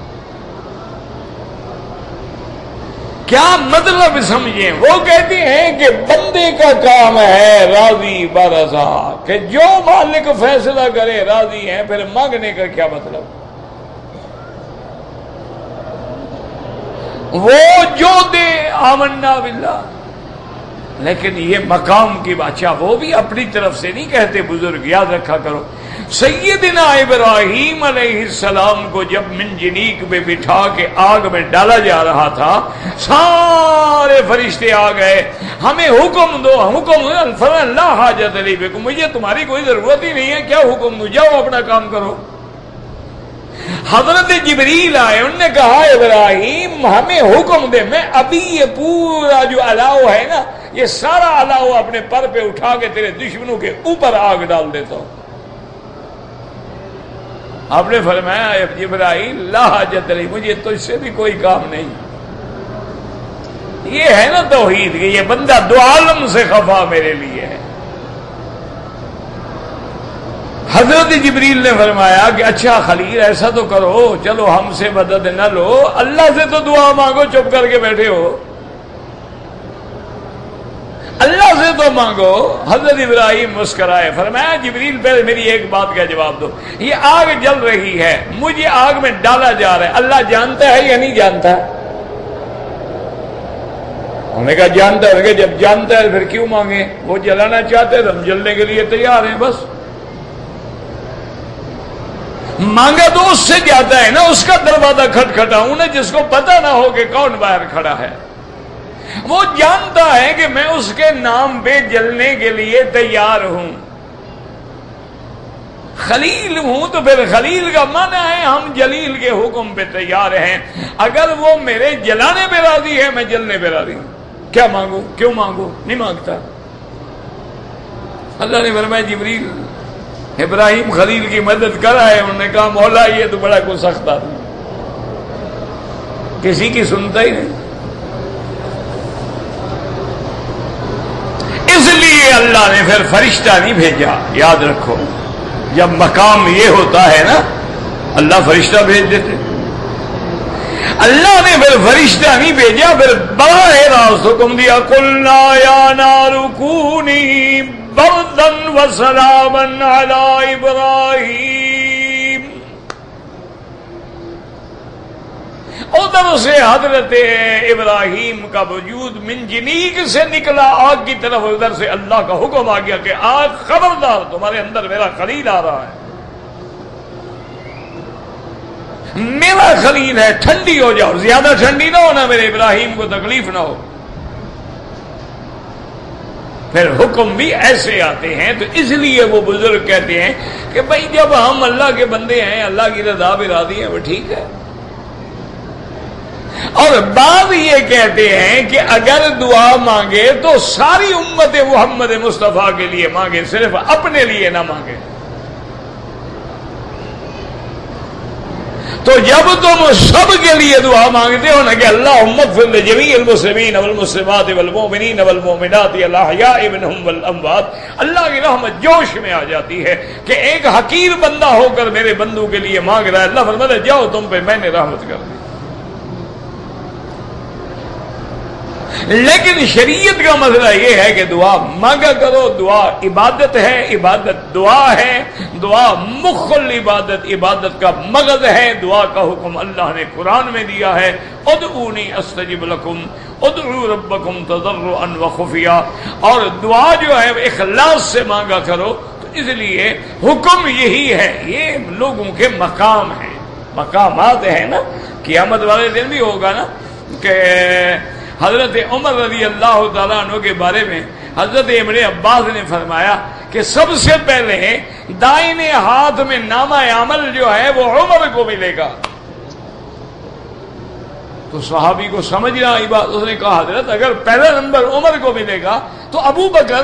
کیا مطلب سمجھیں؟ وہ کہتے ہیں کہ بندے کا کام ہے راضی برضا، کہ جو مالک فیصلہ کرے راضی ہیں، پھر مانگنے کا کیا مطلب؟ وہ جو دے آمنا باللہ. لیکن یہ مقام کی بادشاہ وہ بھی اپنی طرف سے نہیں کہتے بزرگ، یاد رکھا کرو. سیدنا ابراہیم علیہ السلام کو جب منجنیق میں بٹھا کے آگ میں ڈالا جا رہا تھا، سارے فرشتے آ گئے، ہمیں حکم دو. حکم لا حاجت لی بکم، مجھے تمہاری کوئی ضرورت ہی نہیں ہے، کیا حکم دو، جاؤ اپنا کام کرو. حضرت جبریل آئے، انہوں نے کہا ابراہیم ہمیں حکم دے، میں ابھی یہ پورا جو الاؤ ہے نا، یہ سارا الاؤ اپنے پر پہ اٹھا کے تیرے دشمنوں کے اوپر آگ ڈال دیتا ہوں. آپ نے فرمایا ابراہیم لا حاجت لی، مجھے تو اس سے بھی کوئی کام نہیں. یہ ہے نا توحید کہ یہ بندہ دو عالم سے خفا میرے لیے ہے. حضرت جبریل نے فرمایا کہ اچھا خلیل ایسا تو کرو، چلو ہم سے مدد نہ لو، اللہ سے تو دعا مانگو، چپ کر کے بیٹھے ہو، اللہ سے تو مانگو. حضرت ابراہیم مسکرائے، فرمایا جبریل پہلے میری ایک بات کا جواب دو، یہ آگ جل رہی ہے، مجھے آگ میں ڈالا جا رہا ہے، اللہ جانتا ہے یا نہیں جانتا؟ انہوں نے کہا جانتا ہے. کہ جب جانتا ہے پھر کیوں مانگے؟ وہ جلانا چاہتے ہیں تو ہم جلنے کے لیے تیار ہیں. بس مانگا تو اس سے جاتا ہے نا، اس کا دروازہ کھٹکھٹاؤں نا، جس کو پتہ نہ ہو کہ کون باہر کھڑا ہے. وہ جانتا ہے کہ میں اس کے نام پہ جلنے کے لیے تیار ہوں. خلیل ہوں تو پھر خلیل کا معنی ہے ہم جلیل کے حکم پہ تیار ہیں. اگر وہ میرے جلانے پہ راضی ہے، میں جلنے پہ راضی ہوں. کیا مانگوں؟ کیوں مانگوں؟ نہیں مانگتا. اللہ نے فرمایا جبریل ابراہیم خلیل کی مدد کر آئے. انہوں نے کہا مولا یہ تو بڑا کچھ سخت آدمی، کسی کی سنتا ہی نہیں. اس لیے اللہ نے پھر فرشتہ نہیں بھیجا. یاد رکھو جب مقام یہ ہوتا ہے نا، اللہ فرشتہ بھیج دیتے. اللہ نے پھر فرشتہ نہیں بھیجا، پھر براہ راست حکم دیا قلنا یا نار کونی بردا وسلاما علی ابراہیم. ادھر سے حضرت ابراہیم کا وجود منجنیق سے نکلا آگ کی طرف، ادھر سے اللہ کا حکم آ گیا کہ آگ خبردار تمہارے اندر میرا خلیل آ رہا ہے، میرا خلیل ہے، ٹھنڈی ہو جاؤ. زیادہ ٹھنڈی نہ ہونا، میرے ابراہیم کو تکلیف نہ ہو. پھر حکم بھی ایسے آتے ہیں. تو اس لیے وہ بزرگ کہتے ہیں کہ بھائی جب ہم اللہ کے بندے ہیں، اللہ کی رضا پہ راضی ہیں، وہ ٹھیک ہے. اور بعض یہ کہتے ہیں کہ اگر دعا مانگے تو ساری امت محمد مصطفیٰ کے لیے مانگے، صرف اپنے لیے نہ مانگے. تو جب تم سب کے لیے دعا مانگتے ہو نا کہ اللہم اغفر لجمیع المسلمین والمسلمات والمؤمنین والمؤمنات الاحیاء منہم والاموات، اللہ کی رحمت جوش میں آ جاتی ہے کہ ایک حقیر بندہ ہو کر میرے بندوں کے لیے مانگ رہا ہے. اللہ فرماتا ہے جاؤ تم پہ میں نے رحمت کر دی. لیکن شریعت کا مسئلہ یہ ہے کہ دعا مانگا کرو. دعا عبادت ہے، عبادت دعا ہے. دعا مخ العبادت، عبادت کا مغز ہے. دعا کا حکم اللہ نے قرآن میں دیا ہے، ادعونی استجب لکم ادعوا ربکم تضرعا وخفیا. اور دعا جو ہے اخلاص سے مانگا کرو. تو اس لیے حکم یہی ہے، یہ لوگوں کے مقام ہے. مقامات ہیں نا، قیامت والے دن بھی ہوگا نا کہ حضرت عمر رضی اللہ تعالیٰ عنہ کے بارے میں حضرت ابن عباس نے فرمایا کہ سب سے پہلے دائنے ہاتھ میں نامہ عمل جو ہے وہ عمر کو ملے گا. تو صحابی کو سمجھنا آئی بات، اس نے کہا حضرت اگر پہلا نمبر عمر کو ملے گا تو ابو بکر.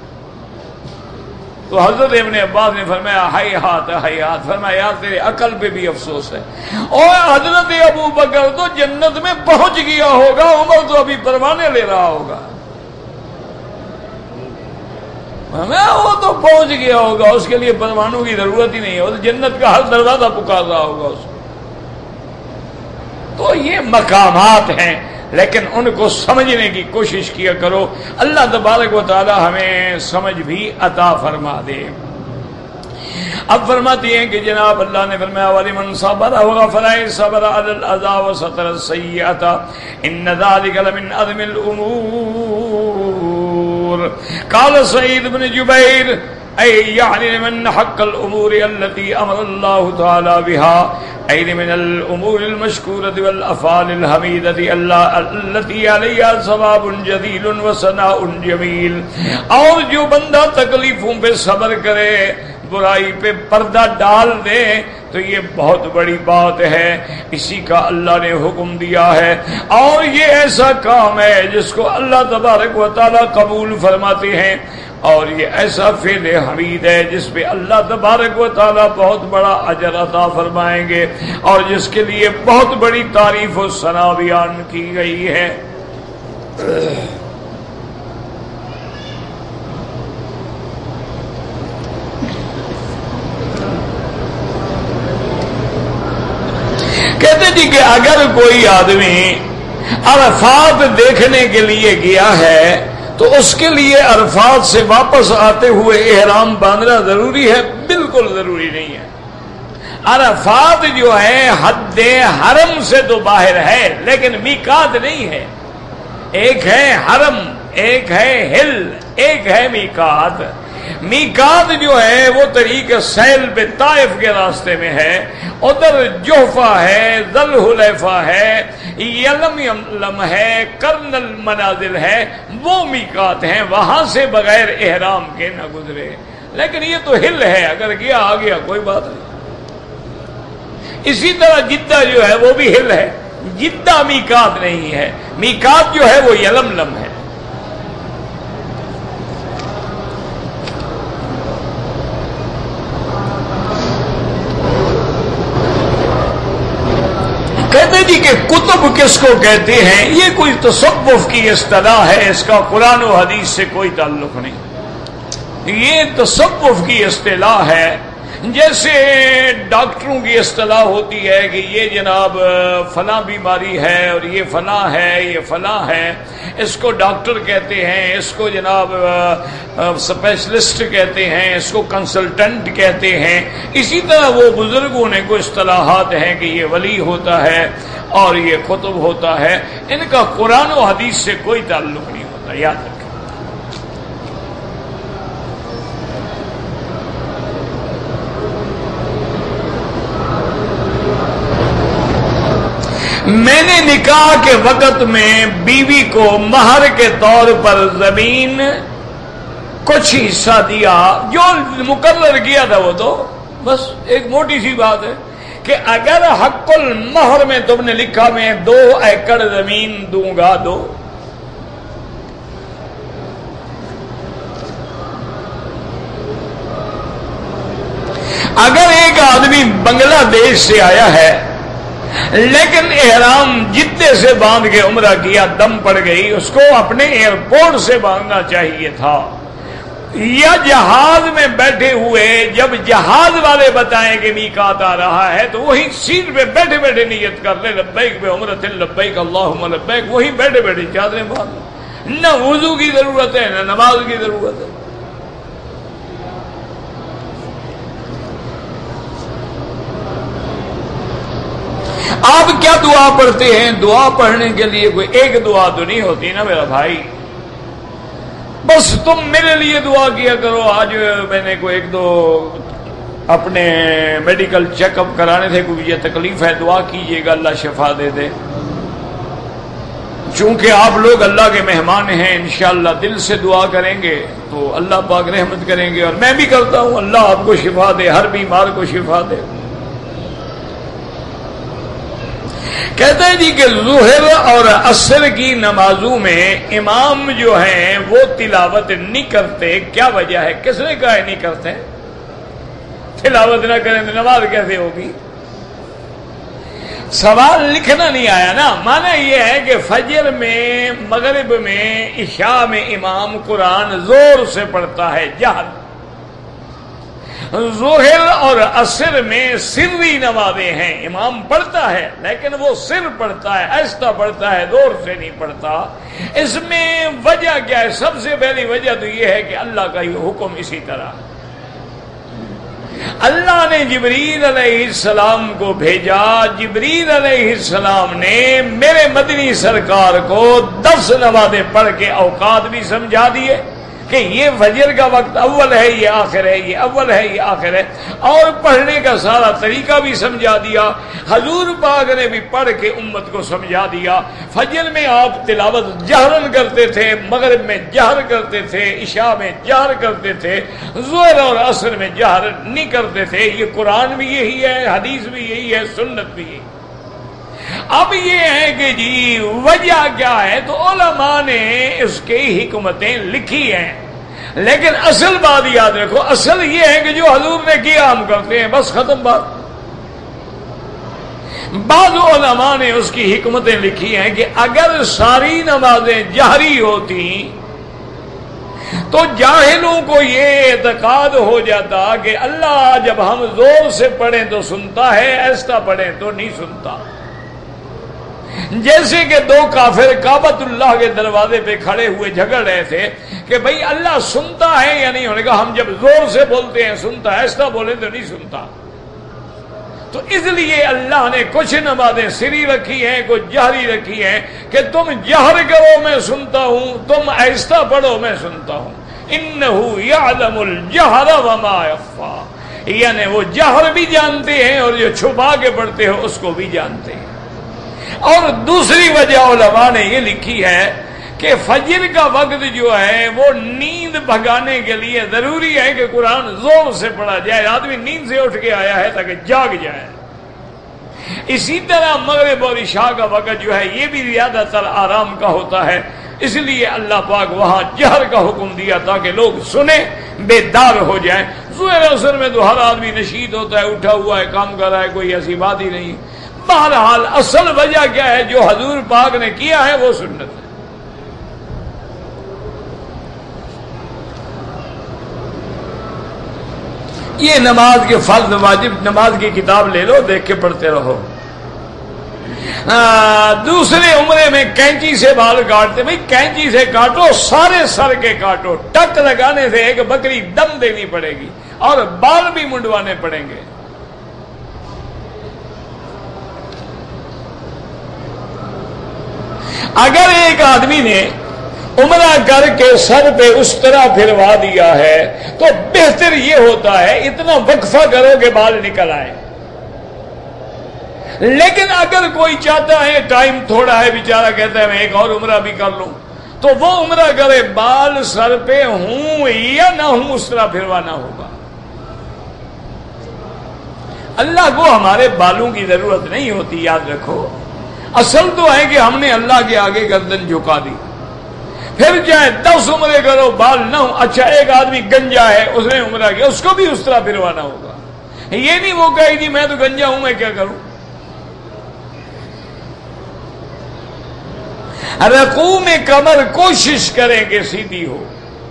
تو حضرت ابن عباس نے فرمایا ہائی ہاتھ فرمایا یار تیرے عقل پہ بھی افسوس ہے. اور حضرت ابو بکر تو جنت میں پہنچ گیا ہوگا، عمر تو ابھی پروانے لے رہا ہوگا. وہ تو پہنچ گیا ہوگا، اس کے لیے پروانوں کی ضرورت ہی نہیں ہے، وہ جنت کا ہر دروازہ پکار رہا ہوگا اس کو. تو یہ مقامات ہیں، لیکن ان کو سمجھنے کی کوشش کیا کرو. اللہ تبارک و تعالی ہمیں سمجھ بھی عطا فرما دے. اب فرماتی ہیں کہ جناب اللہ نے فرمایا وَلِمَنْ صَبَرَ وَغَفَرَ صَبَرَ عَلَى الْأَذَى وَسَتَرَ السَّيِّئَةَ إِنَّ ذَلِكَ لَمِنْ عَزْمِ الْأُمُورِ. قال سعيد بن جبير أي يعني من حق الأمور التي أمر الله تعالى بها، أي من الأمور المشكورة والأفعال الحميدة التي عليها ثواب جزيل وثناء جميل. اور جو بندہ تکلیفوں پہ صبر کرے، برائی پہ پردہ ڈال دے، تو یہ بہت بڑی بات ہے، اسی کا اللہ نے حکم دیا ہے. اور یہ ایسا کام ہے جس کو اللہ تبارک و تعالی قبول فرماتے ہیں، اور یہ ایسا فعل حمید ہے جس پہ اللہ تبارک و تعالی بہت بڑا اجر عطا فرمائیں گے، اور جس کے لیے بہت بڑی تعریف و ثنا بیان کی گئی ہے. کہتے جی کہ اگر کوئی آدمی عرفات دیکھنے کے لیے گیا ہے تو اس کے لیے عرفات سے واپس آتے ہوئے احرام باندھنا ضروری ہے؟ بالکل ضروری نہیں ہے. عرفات جو ہے حد حرم سے تو باہر ہے، لیکن میقات نہیں ہے. ایک ہے حرم، ایک ہے ہل، ایک ہے میقات. میقات جو ہے وہ طریق سیل پہ طائف کے راستے میں ہے، ادھر جوفہ ہے، ذل حلیفہ ہے، یلم ہے، کرن المنازل ہے، وہ میقات ہیں، وہاں سے بغیر احرام کے نہ گزرے. لیکن یہ تو ہل ہے، اگر گیا آ گیا کوئی بات نہیں. اسی طرح جدہ جو ہے وہ بھی ہل ہے، جدہ میقات نہیں ہے، میقات جو ہے وہ یلملم ہے. کہتے جی کہ کتب کس کو کہتے ہیں؟ یہ کوئی تصوف کی اصطلاح ہے، اس کا قرآن و حدیث سے کوئی تعلق نہیں. یہ تصوف کی اصطلاح ہے، جیسے ڈاکٹروں کی اصطلاح ہوتی ہے کہ یہ جناب فلاں بیماری ہے اور یہ فلاں ہے، یہ فلاں ہے، اس کو ڈاکٹر کہتے ہیں، اس کو جناب اسپیشلسٹ کہتے ہیں، اس کو کنسلٹنٹ کہتے ہیں. اسی طرح وہ بزرگوں نے کوئی اصطلاحات ہیں کہ یہ ولی ہوتا ہے اور یہ قطب ہوتا ہے. ان کا قرآن و حدیث سے کوئی تعلق نہیں ہوتا، یاد رکھیں. میں نے نکاح کے وقت میں بیوی کو مہر کے طور پر زمین کچھ حصہ دیا، جو مقرر کیا تھا وہ تو بس ایک موٹی سی بات ہے کہ اگر حق المہر میں تم نے لکھا میں 2 ایکڑ زمین دوں گا، دو، اگر ایک آدمی بنگلہ دیش سے آیا ہے لیکن احرام جدے سے باندھ کے عمرہ کیا، دم پڑ گئی، اس کو اپنے ایئرپورٹ سے باندھنا چاہیے تھا، یا جہاز میں بیٹھے ہوئے جب جہاز والے بتائیں کہ میقات آ رہا ہے تو وہی سیٹ پہ بیٹھے بیٹھے نیت کر لے لبیک بے عمرۃ لبیک اللہم لبیک، وہی بیٹھے بیٹھے چادریں باندھ. نہ وضو کی ضرورت ہے نہ نماز کی ضرورت ہے. آپ کیا دعا پڑھتے ہیں؟ دعا پڑھنے کے لیے کوئی ایک دعا تو نہیں ہوتی نا میرا بھائی. بس تم میرے لیے دعا کیا کرو. آج میں نے کوئی 1-2 اپنے میڈیکل چیک اپ کرانے تھے، کوئی یہ تکلیف ہے دعا کیجئے گا اللہ شفا دے دے۔ چونکہ آپ لوگ اللہ کے مہمان ہیں، انشاءاللہ دل سے دعا کریں گے تو اللہ پاک رحمت کریں گے، اور میں بھی کرتا ہوں اللہ آپ کو شفا دے، ہر بیمار کو شفا دے۔ کہتے ہیں جی کہ ظہر اور عصر کی نمازوں میں امام جو ہیں وہ تلاوت نہیں کرتے، کیا وجہ ہے؟ کس نے کہا ہے نہیں کرتے؟ تلاوت نہ کریں تو نماز کیسے ہوگی؟ سوال لکھنا نہیں آیا نا، معنی یہ ہے کہ فجر میں، مغرب میں، عشاء میں امام قرآن زور سے پڑھتا ہے، جہر۔ ظہر اور عصر میں سری نمازیں ہیں، امام پڑھتا ہے لیکن وہ سر پڑھتا ہے، آہستہ پڑھتا ہے، زور سے نہیں پڑھتا۔ اس میں وجہ کیا ہے؟ سب سے پہلی وجہ تو یہ ہے کہ اللہ کا یہ حکم اسی طرح، اللہ نے جبریل علیہ السلام کو بھیجا، جبریل علیہ السلام نے میرے مدنی سرکار کو 10 نمازیں پڑھ کے اوقات بھی سمجھا دیے کہ یہ فجر کا وقت اول ہے، یہ آخر ہے، یہ اول ہے، یہ آخر ہے، اور پڑھنے کا سارا طریقہ بھی سمجھا دیا۔ حضور پاک نے بھی پڑھ کے امت کو سمجھا دیا۔ فجر میں آپ تلاوت جہرن کرتے تھے، مغرب میں جہر کرتے تھے، عشاء میں جہر کرتے تھے، ظہر اور عصر میں جہر نہیں کرتے تھے۔ یہ قرآن بھی یہی ہے، حدیث بھی یہی ہے، سنت بھی یہی۔ اب یہ ہے کہ جی وجہ کیا ہے، تو علماء نے اس کی حکمتیں لکھی ہیں، لیکن اصل بات یاد رکھو، اصل یہ ہے کہ جو حضور نے کیا ہم کرتے ہیں، بس ختم بات۔ بعض علماء نے اس کی حکمتیں لکھی ہیں کہ اگر ساری نمازیں جہری ہوتی تو جاہلوں کو یہ اعتقاد ہو جاتا کہ اللہ جب ہم زور سے پڑھیں تو سنتا ہے، ایسا پڑھیں تو نہیں سنتا۔ جیسے کہ 2 کافر کعبۃ اللہ کے دروازے پہ کھڑے ہوئے جھگڑ رہے تھے کہ بھئی اللہ سنتا ہے یا نہیں، ہونے کا ہم جب زور سے بولتے ہیں سنتا ہے، ایسا بولیں تو نہیں سنتا۔ تو اس لیے اللہ نے کچھ نمازیں سری رکھی ہیں، کچھ جہری رکھی ہیں کہ تم جہر کرو میں سنتا ہوں، تم ایسا پڑھو میں سنتا ہوں۔ انہ یعلم الجہر وما یخفی، یعنی وہ جہر بھی جانتے ہیں اور جو چھپا کے پڑھتے ہو اس کو بھی جانتے ہیں۔ اور دوسری وجہ علماء نے یہ لکھی ہے کہ فجر کا وقت جو ہے وہ نیند بھگانے کے لیے ضروری ہے کہ قرآن زور سے پڑھا جائے، آدمی نیند سے اٹھ کے آیا ہے تاکہ جاگ جائے۔ اسی طرح مغرب اور عشاء کا وقت جو ہے یہ بھی زیادہ تر آرام کا ہوتا ہے، اس لیے اللہ پاک وہاں جہر کا حکم دیا تاکہ لوگ سنیں، بیدار ہو جائیں۔ ظہر عصر میں تو ہر آدمی نشید ہوتا ہے، اٹھا ہوا ہے، کام کر رہا ہے، کوئی ایسی بات ہی نہیں۔ بہرحال اصل وجہ کیا ہے؟ جو حضور پاک نے کیا ہے وہ سنت ہے۔ یہ نماز کے فرض واجب نماز کی کتاب لے لو، دیکھ کے پڑھتے رہو۔ دوسرے عمرے میں کینچی سے بال کاٹتے، بھئی کینچی سے کاٹو، سارے سر کے کاٹو، ٹک لگانے سے ایک بکری دم دینی پڑے گی اور بال بھی منڈوانے پڑیں گے۔ اگر ایک آدمی نے عمرہ کر کے سر پہ اس طرح پھروا دیا ہے تو بہتر یہ ہوتا ہے اتنا وقفہ کرو کہ بال نکل آئے۔ لیکن اگر کوئی چاہتا ہے ٹائم تھوڑا ہے، بیچارہ کہتا ہے میں ایک اور عمرہ بھی کر لوں، تو وہ عمرہ کرے، بال سر پہ ہوں یا نہ ہوں اس طرح پھروانا ہوگا۔ اللہ کو ہمارے بالوں کی ضرورت نہیں ہوتی، یاد رکھو۔ اصل تو ہے کہ ہم نے اللہ کے آگے گردن جھکا دی، پھر چاہے 10 عمرے کرو بال نہ ہو۔ اچھا ایک آدمی گنجا ہے، اس نے عمرہ کیا، اس کو بھی اس طرح پھروانا ہوگا۔ یہ نہیں وہ کہے گی میں تو گنجا ہوں میں کیا کروں۔ رکوع میں کمر کوشش کریں کہ سیدھی ہو۔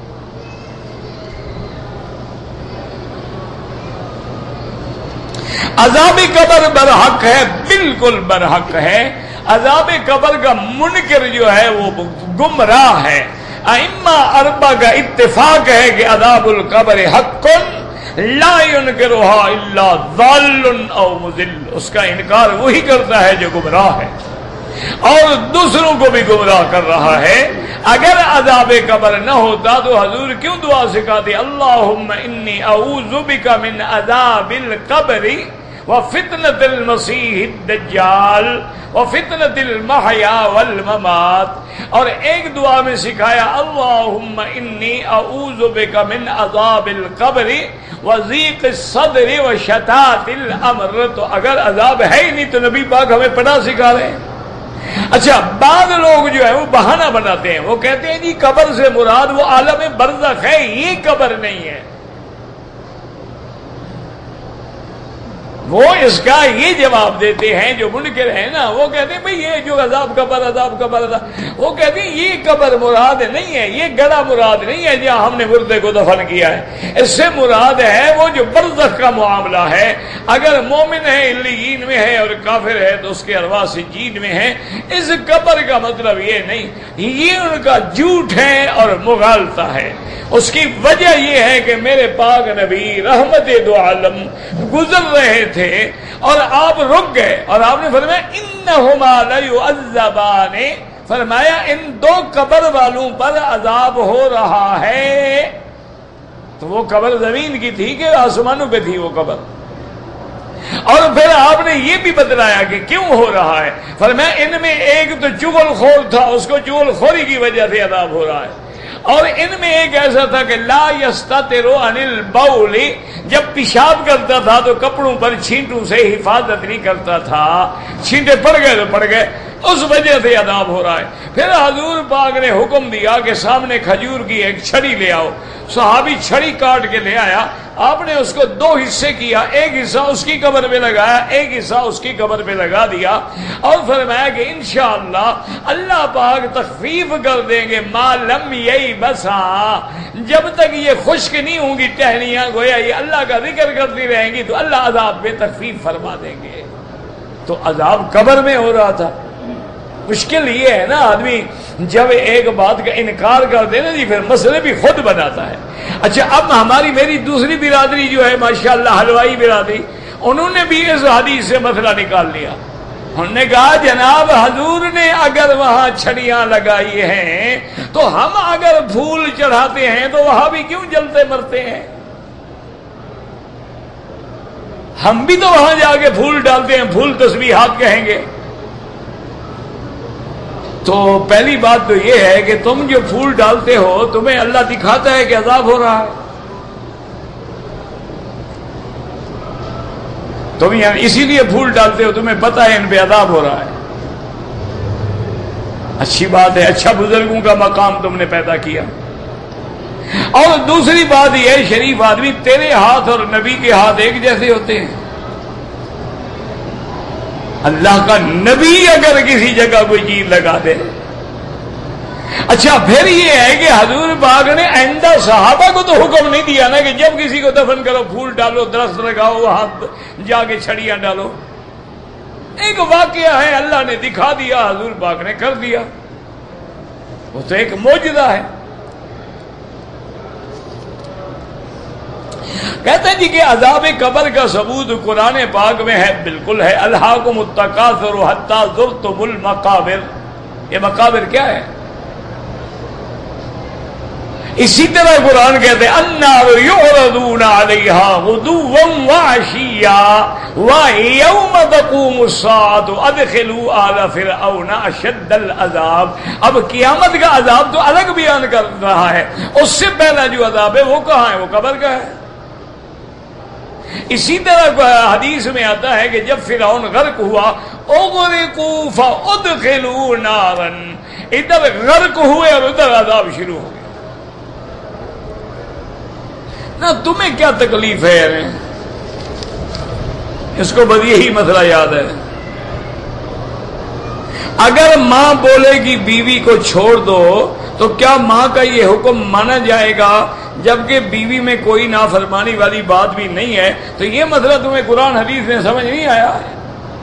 عذاب قبر برحق ہے، بالکل برحق ہے۔ عذاب قبر کا منکر جو ہے وہ گمراہ ہے۔ ائمہ اربعہ کا اتفاق ہے کہ عذاب القبر حق لا ينکرها الا ضال او مضل، اس کا انکار وہی کرتا ہے جو گمراہ ہے۔ اور دوسروں کو بھی گمراہ کر رہا ہے. اگر عذاب قبر نہ ہوتا تو حضور کیوں دعا سکھاتے اللہم انی اعوذ بک من عذاب القبر وفتنة المسیح الدجال وفتنة المحیا والممات. اور ایک دعا میں سکھایا اللہم انی اعوذ بک من عذاب القبر وضیق الصدر وشتات الامر. تو اگر عذاب ہے ہی نہیں تو نبی پاک ہمیں پناہ سکھا رہے ہیں. اچھا بعض لوگ جو ہے وہ بہانہ بناتے ہیں، وہ کہتے ہیں جی قبر سے مراد وہ عالم برزخ ہے، یہ قبر نہیں ہے. وہ اس کا یہ جواب دیتے ہیں جو منکر ہیں نا، وہ کہتے ہیں بھئی یہ جو عذاب قبر وہ کہتے ہیں یہ قبر مراد نہیں ہے، یہ گڑھا مراد نہیں ہے جہاں ہم نے مردے کو دفن کیا ہے. اس سے مراد ہے وہ جو برزخ کا معاملہ ہے. اگر مومن ہے علیین میں ہے اور کافر ہے تو اس کے ارواح سجین میں ہے. اس قبر کا مطلب یہ نہیں، یہ ان کا جھوٹ ہے اور مغالطہ ہے. اس کی وجہ یہ ہے کہ میرے پاک نبی رحمت دو عالم گزر رہے تھے اور آپ رک گئے اور آپ نے فرمایا انہما لیعذبان، فرمایا ان دو قبر والوں پر عذاب ہو رہا ہے. تو وہ قبر زمین کی تھی کہ آسمانوں پہ تھی وہ قبر؟ اور پھر آپ نے یہ بھی بتلایا کہ کیوں ہو رہا ہے. فرمایا ان میں ایک تو چغل خور تھا، اس کو چغل خوری کی وجہ سے عذاب ہو رہا ہے. اور ان میں ایک ایسا تھا کہ لا یستتر عن البول، جب پیشاب کرتا تھا تو کپڑوں پر چھینٹوں سے حفاظت نہیں کرتا تھا، چھینٹے پڑ گئے تو پڑ گئے، اس وجہ سے عذاب ہو رہا ہے. پھر حضور پاک نے حکم دیا کہ سامنے کھجور کی ایک چھڑی لے آؤ. صحابی چھڑی کاٹ کے لے آیا. آپ نے اس کو دو حصے کیا، ایک حصہ اس کی قبر پہ لگایا، ایک حصہ اس کی قبر پہ لگا دیا اور فرمایا کہ انشاءاللہ اللہ پاک تخفیف کر دیں گے ما لم ییبسا، جب تک یہ خشک نہیں ہوں گی ٹہنیاں، گویا یہ اللہ کا ذکر کرتی رہیں گی تو اللہ عذاب پہ تخفیف فرما دیں گے. تو عذاب قبر میں ہو رہا تھا. مشکل یہ ہے نا آدمی جب ایک بات کا انکار کر دے نا جی پھر مسئلے بھی خود بناتا ہے. اچھا اب میری دوسری برادری جو ہے ماشاءاللہ حلوائی برادری، انہوں نے بھی اس حدیث سے مسئلہ نکال لیا. انہوں نے کہا جناب حضور نے اگر وہاں چھڑیاں لگائی ہیں تو ہم اگر پھول چڑھاتے ہیں تو وہاں بھی کیوں جلتے مرتے ہیں؟ ہم بھی تو وہاں جا کے پھول ڈالتے ہیں، پھول تسبیحات کہیں گے. تو پہلی بات تو یہ ہے کہ تم جو پھول ڈالتے ہو تمہیں اللہ دکھاتا ہے کہ عذاب ہو رہا ہے. تم یعنی اسی لیے پھول ڈالتے ہو، تمہیں پتہ ہے ان پہ عذاب ہو رہا ہے. اچھی بات ہے، اچھا بزرگوں کا مقام تم نے پیدا کیا. اور دوسری بات یہ ہے شریف آدمی تیرے ہاتھ اور نبی کے ہاتھ ایک جیسے ہوتے ہیں. اللہ کا نبی اگر کسی جگہ کوئی چیز لگا دے. اچھا پھر یہ ہے کہ حضور پاک نے آئندہ صحابہ کو تو حکم نہیں دیا نا کہ جب کسی کو دفن کرو پھول ڈالو، درخت لگاؤ، وہاں جا کے چھڑیاں ڈالو. ایک واقعہ ہے اللہ نے دکھا دیا، حضور پاک نے کر دیا، وہ تو ایک معجزہ ہے. کہتے ہیں جی کہ عذاب قبر کا ثبوت قرآن پاک میں ہے، بالکل ہے. الہاکم التکاثر حتی زرتم المقابر. یہ مقابر کیا ہے؟ اسی طرح قرآن کہتے ہیں النار یعرضون علیہا غدوا وعشیا ویوم تقوم الساعة ادخلوا آل فرعون اشد العذاب. اب قیامت کا عذاب تو الگ بیان کر رہا ہے، اس سے پہلا جو عذاب ہے وہ کہاں ہے؟ وہ قبر کا ہے. اسی طرح حدیث میں آتا ہے کہ جب فرعون غرق ہوا اغرقوا فادخلوا نارا، ادھر غرق ہوئے اور ادھر عذاب شروع ہو گیا. نہ تمہیں کیا تکلیف ہے یار؟ اس کو بس یہی مسئلہ یاد ہے. اگر ماں بولے گی بیوی کو چھوڑ دو تو کیا ماں کا یہ حکم مانا جائے گا جبکہ بیوی میں کوئی نافرمانی والی بات بھی نہیں ہے؟ تو یہ مسئلہ تمہیں قرآن حدیث میں سمجھ نہیں آیا ہے.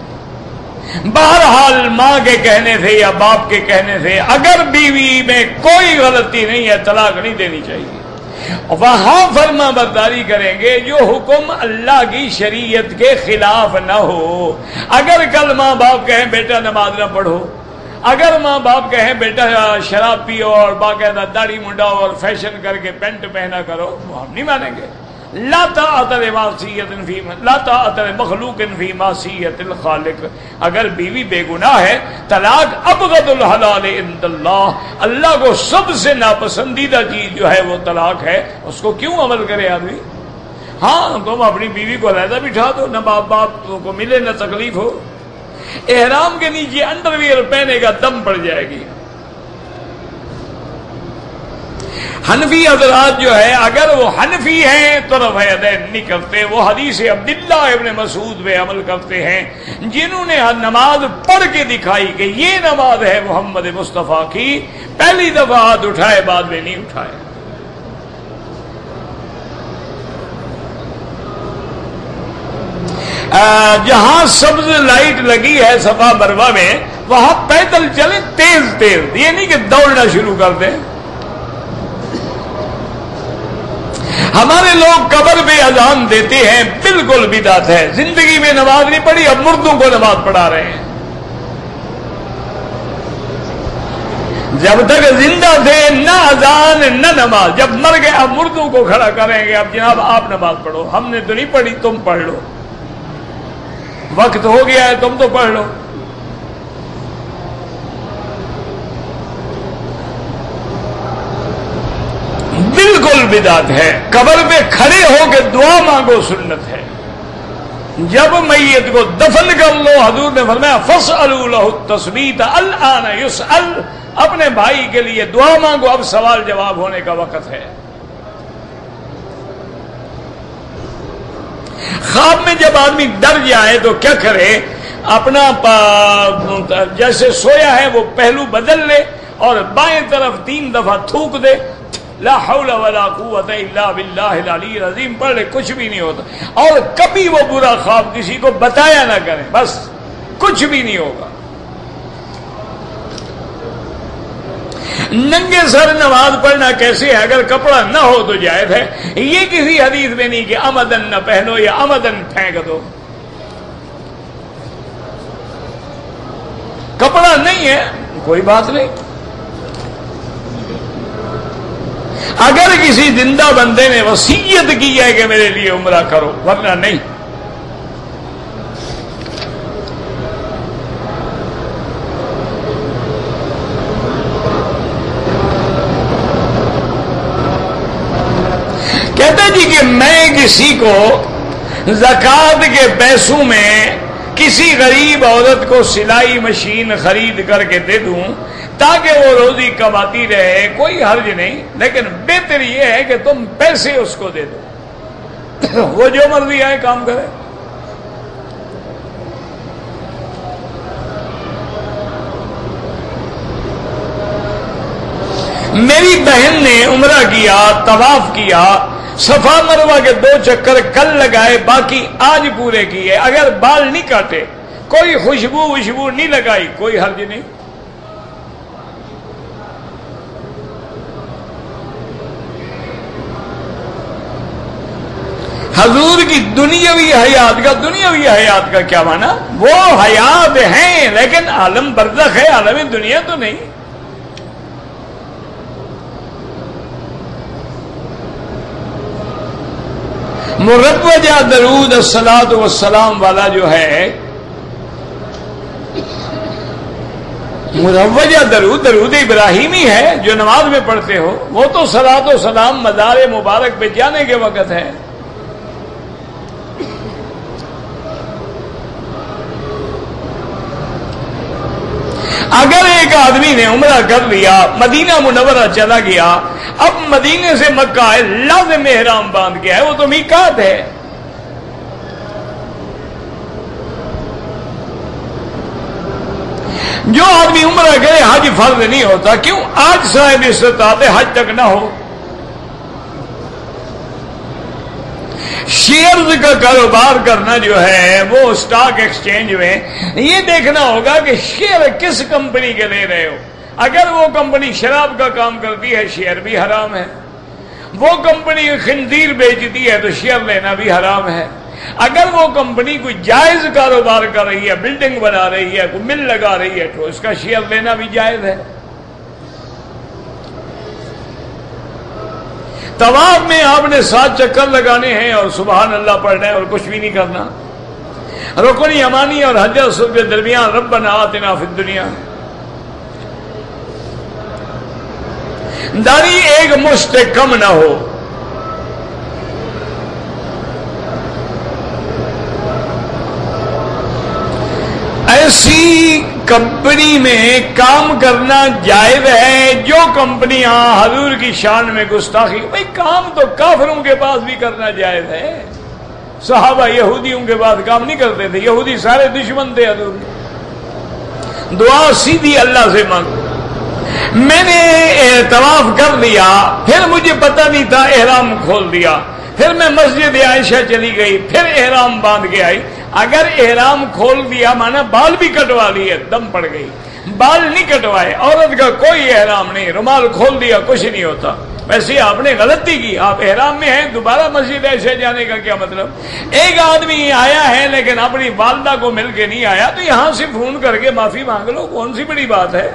بہرحال ماں کے کہنے سے یا باپ کے کہنے سے اگر بیوی میں کوئی غلطی نہیں ہے طلاق نہیں دینی چاہیے. وہاں فرما برداری کریں گے جو حکم اللہ کی شریعت کے خلاف نہ ہو. اگر کل ماں باپ کہیں بیٹا نماز نہ پڑھو اگر ماں باپ کہیں بیٹا شراب پیو اور باقاعدہ داڑھی منڈاؤ اور فیشن کر کے پینٹ پہنا کرو، وہ ہم نہیں مانیں گے. لا طاعت لمعصیۃ فی لا طاعت لمخلوق فی معصیۃ الخالق. اگر بیوی بے گناہ ہے، طلاق ابغض الحلال عند اللہ، اللہ کو سب سے ناپسندیدہ چیز جو ہے وہ طلاق ہے. اس کو کیوں عمل کرے آدمی؟ ہاں تم اپنی بیوی کو علیحدہ بٹھا دو، نہ باپ باپ کو ملے نہ تکلیف ہو. احرام کے نیچے انڈر ویئر پہنے کا دم پڑ جائے گی. حنفی حضرات جو ہے اگر وہ حنفی ہیں تو رفع یدین نہیں کرتے، وہ حدیث عبداللہ ابن مسعود پہ عمل کرتے ہیں جنہوں نے نماز پڑھ کے دکھائی کہ یہ نماز ہے محمد مصطفیٰ کی. پہلی دفعہ ہاتھ اٹھائے، بعد میں نہیں اٹھائے. جہاں سبز لائٹ لگی ہے صفا مروہ میں، وہاں پیدل چلیں تیز تیز، یہ نہیں کہ دوڑنا شروع کر دیں. ہمارے لوگ قبر پہ اذان دیتے ہیں، بالکل بدعت ہے. زندگی میں نماز نہیں پڑھی، اب مردوں کو نماز پڑھا رہے ہیں. جب تک زندہ تھے نہ اذان نہ نماز، جب مر گئے اب مردوں کو کھڑا کریں گے. اب جناب آپ نماز پڑھو، ہم نے تو نہیں پڑھی، تم پڑھ لو. وقت ہو گیا ہے، تم تو پڑھ لو. بالکل بدعت ہے. قبر پہ کھڑے ہو کے دعا مانگو سنت ہے. جب میت کو دفن کر لو، حضور نے فرمایا فاسألوا له التثبیت الآن یسأل. اپنے بھائی کے لیے دعا مانگو، اب سوال جواب ہونے کا وقت ہے. خواب میں جب آدمی ڈر جائے تو کیا کرے؟ اپنا جیسے سویا ہے وہ پہلو بدل لے اور بائیں طرف 3 دفعہ تھوک دے، لا حول ولا قوت الا باللہ العلی العظیم پڑھ لے، کچھ بھی نہیں ہوتا. اور کبھی وہ برا خواب کسی کو بتایا نہ کرے، بس کچھ بھی نہیں ہوگا. ننگے سر نماز پڑھنا کیسے ہے؟ اگر کپڑا نہ ہو تو جائز ہے. یہ کسی حدیث میں نہیں کہ عمدن نہ پہنو یا عمدن پھینک دو. کپڑا نہیں ہے کوئی بات نہیں. اگر کسی زندہ بندے نے وصیت کی ہے کہ میرے لیے عمرہ کرو، ورنہ نہیں. کہتا جی کہ میں کسی کو زکوٰۃ کے پیسوں میں کسی غریب عورت کو سلائی مشین خرید کر کے دے دوں تاکہ وہ روزی کماتی رہے، کوئی حرج نہیں. لیکن بہتر یہ ہے کہ تم پیسے اس کو دے دو، وہ جو مرضی آئے کام کرے. میری بہن نے عمرہ کیا، طواف کیا، صفا مروہ کے 2 چکر کل لگائے، باقی آج پورے کیے. اگر بال نہیں کاٹے، کوئی خوشبو نہیں لگائی، کوئی حرج نہیں. حضور کی دنیاوی حیات کا کیا معنی؟ وہ حیات ہیں لیکن عالم برزخ ہے، عالم دنیا تو نہیں. مروجہ درود الصلاۃ والسلام والا جو ہے، مروجہ درود ابراہیمی ہے جو نماز میں پڑھتے ہو، وہ تو صلاۃ و سلام مزار مبارک پہ جانے کے وقت ہے. اگر ایک آدمی نے عمرہ کر لیا، مدینہ منورہ چلا گیا، اب مدینے سے مکہ ہے، لازم احرام باندھ گیا ہے، وہ تو میقات ہے. جو آدمی عمرہ کرے حج فرض نہیں ہوتا. کیوں؟ آج صاحب استطاعت حج تک نہ ہو. شیئرز کا کاروبار کرنا جو ہے وہ اسٹاک ایکسچینج میں یہ دیکھنا ہوگا کہ شیئر کس کمپنی کے لے رہے ہو. اگر وہ کمپنی شراب کا کام کرتی ہے شیئر بھی حرام ہے. وہ کمپنی خنزیر بیچتی ہے تو شیئر لینا بھی حرام ہے. اگر وہ کمپنی کوئی جائز کاروبار کر رہی ہے، بلڈنگ بنا رہی ہے، کوئی مل لگا رہی ہے، تو اس کا شیئر لینا بھی جائز ہے۔ طواف میں آپ نے 7 چکر لگانے ہیں اور سبحان اللہ پڑھنا ہے اور کچھ بھی نہیں کرنا۔ رکن یمانی اور حجر اسود کے درمیان ربنا آتنا فی الدنیا، داڑھی ایک مشت کم نہ ہو۔ ایسی کمپنی میں کام کرنا جائز ہے جو کمپنیاں حضور کی شان میں گستاخی، بھئی کام تو کافروں کے پاس بھی کرنا جائز ہے۔ صحابہ یہودیوں کے بعد کام نہیں کرتے تھے، یہودی سارے دشمن تھے حضور۔ دعا سیدھی اللہ سے مانگ۔ میں نے طواف کر لیا، پھر مجھے پتہ نہیں تھا، احرام کھول دیا، پھر میں مسجد عائشہ چلی گئی، پھر احرام باندھ کے آئی۔ اگر احرام کھول دیا مانا بال بھی کٹوا لیے، دم پڑ گئی۔ بال نہیں کٹوائے، عورت کا کوئی احرام نہیں، رومال کھول دیا کچھ نہیں ہوتا۔ ویسے آپ نے غلطی کی، آپ احرام میں ہیں، دوبارہ مسجد عائشہ جانے کا کیا مطلب؟ ایک آدمی آیا ہے لیکن اپنی والدہ کو مل کے نہیں آیا، تو یہاں سے فون کر کے معافی مانگ لو، کون سی بڑی بات ہے؟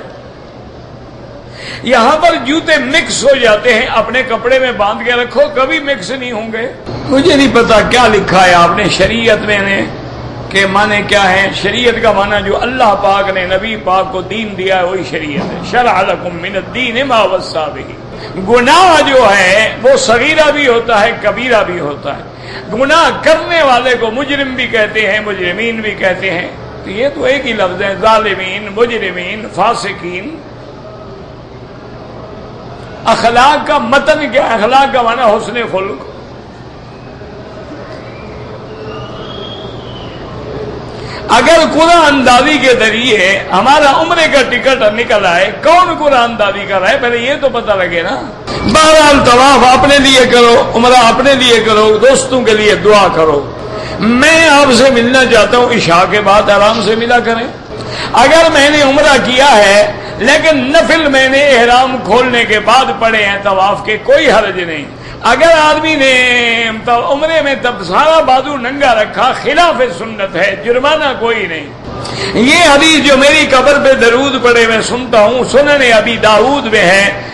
یہاں پر جوتے مکس ہو جاتے ہیں، اپنے کپڑے میں باندھ کے رکھو، کبھی مکس نہیں ہوں گے۔ مجھے نہیں پتا کیا لکھا ہے آپ نے شریعت میں نے کہ معنی کیا ہے۔ شریعت کا معنی جو اللہ پاک نے نبی پاک کو دین دیا ہے وہی شریعت ہے۔ شرع لکم من الدین ما وصی بہ۔ گناہ جو ہے وہ صغیرہ بھی ہوتا ہے، کبیرہ بھی ہوتا ہے۔ گناہ کرنے والے کو مجرم بھی کہتے ہیں، مجرمین بھی کہتے ہیں، تو یہ تو ایک ہی لفظ ہے، ظالمین، مجرمین، فاسقین۔ اخلاق کا متن کیا ہے؟ اخلاق کا معنی حسن خلق۔ اگر قرآن اندازی کے ذریعے ہمارا عمرے کا ٹکٹ نکل آئے، کون قرآن اندازی کر رہا ہے پہلے یہ تو پتہ لگے نا۔ بہرحال طواف اپنے لیے کرو، عمرہ اپنے لیے کرو، دوستوں کے لیے دعا کرو۔ میں آپ سے ملنا چاہتا ہوں، عشاء کے بعد آرام سے ملا کریں۔ اگر میں نے عمرہ کیا ہے لیکن نفل میں نے احرام کھولنے کے بعد پڑھے ہیں طواف کے، کوئی حرج نہیں۔ اگر آدمی نے عمرے میں تب سارا بازو ننگا رکھا، خلاف سنت ہے، جرمانہ کوئی نہیں۔ یہ حدیث جو میری قبر پہ درود پڑے میں سنتا ہوں، سنن ابی داؤد میں ہے،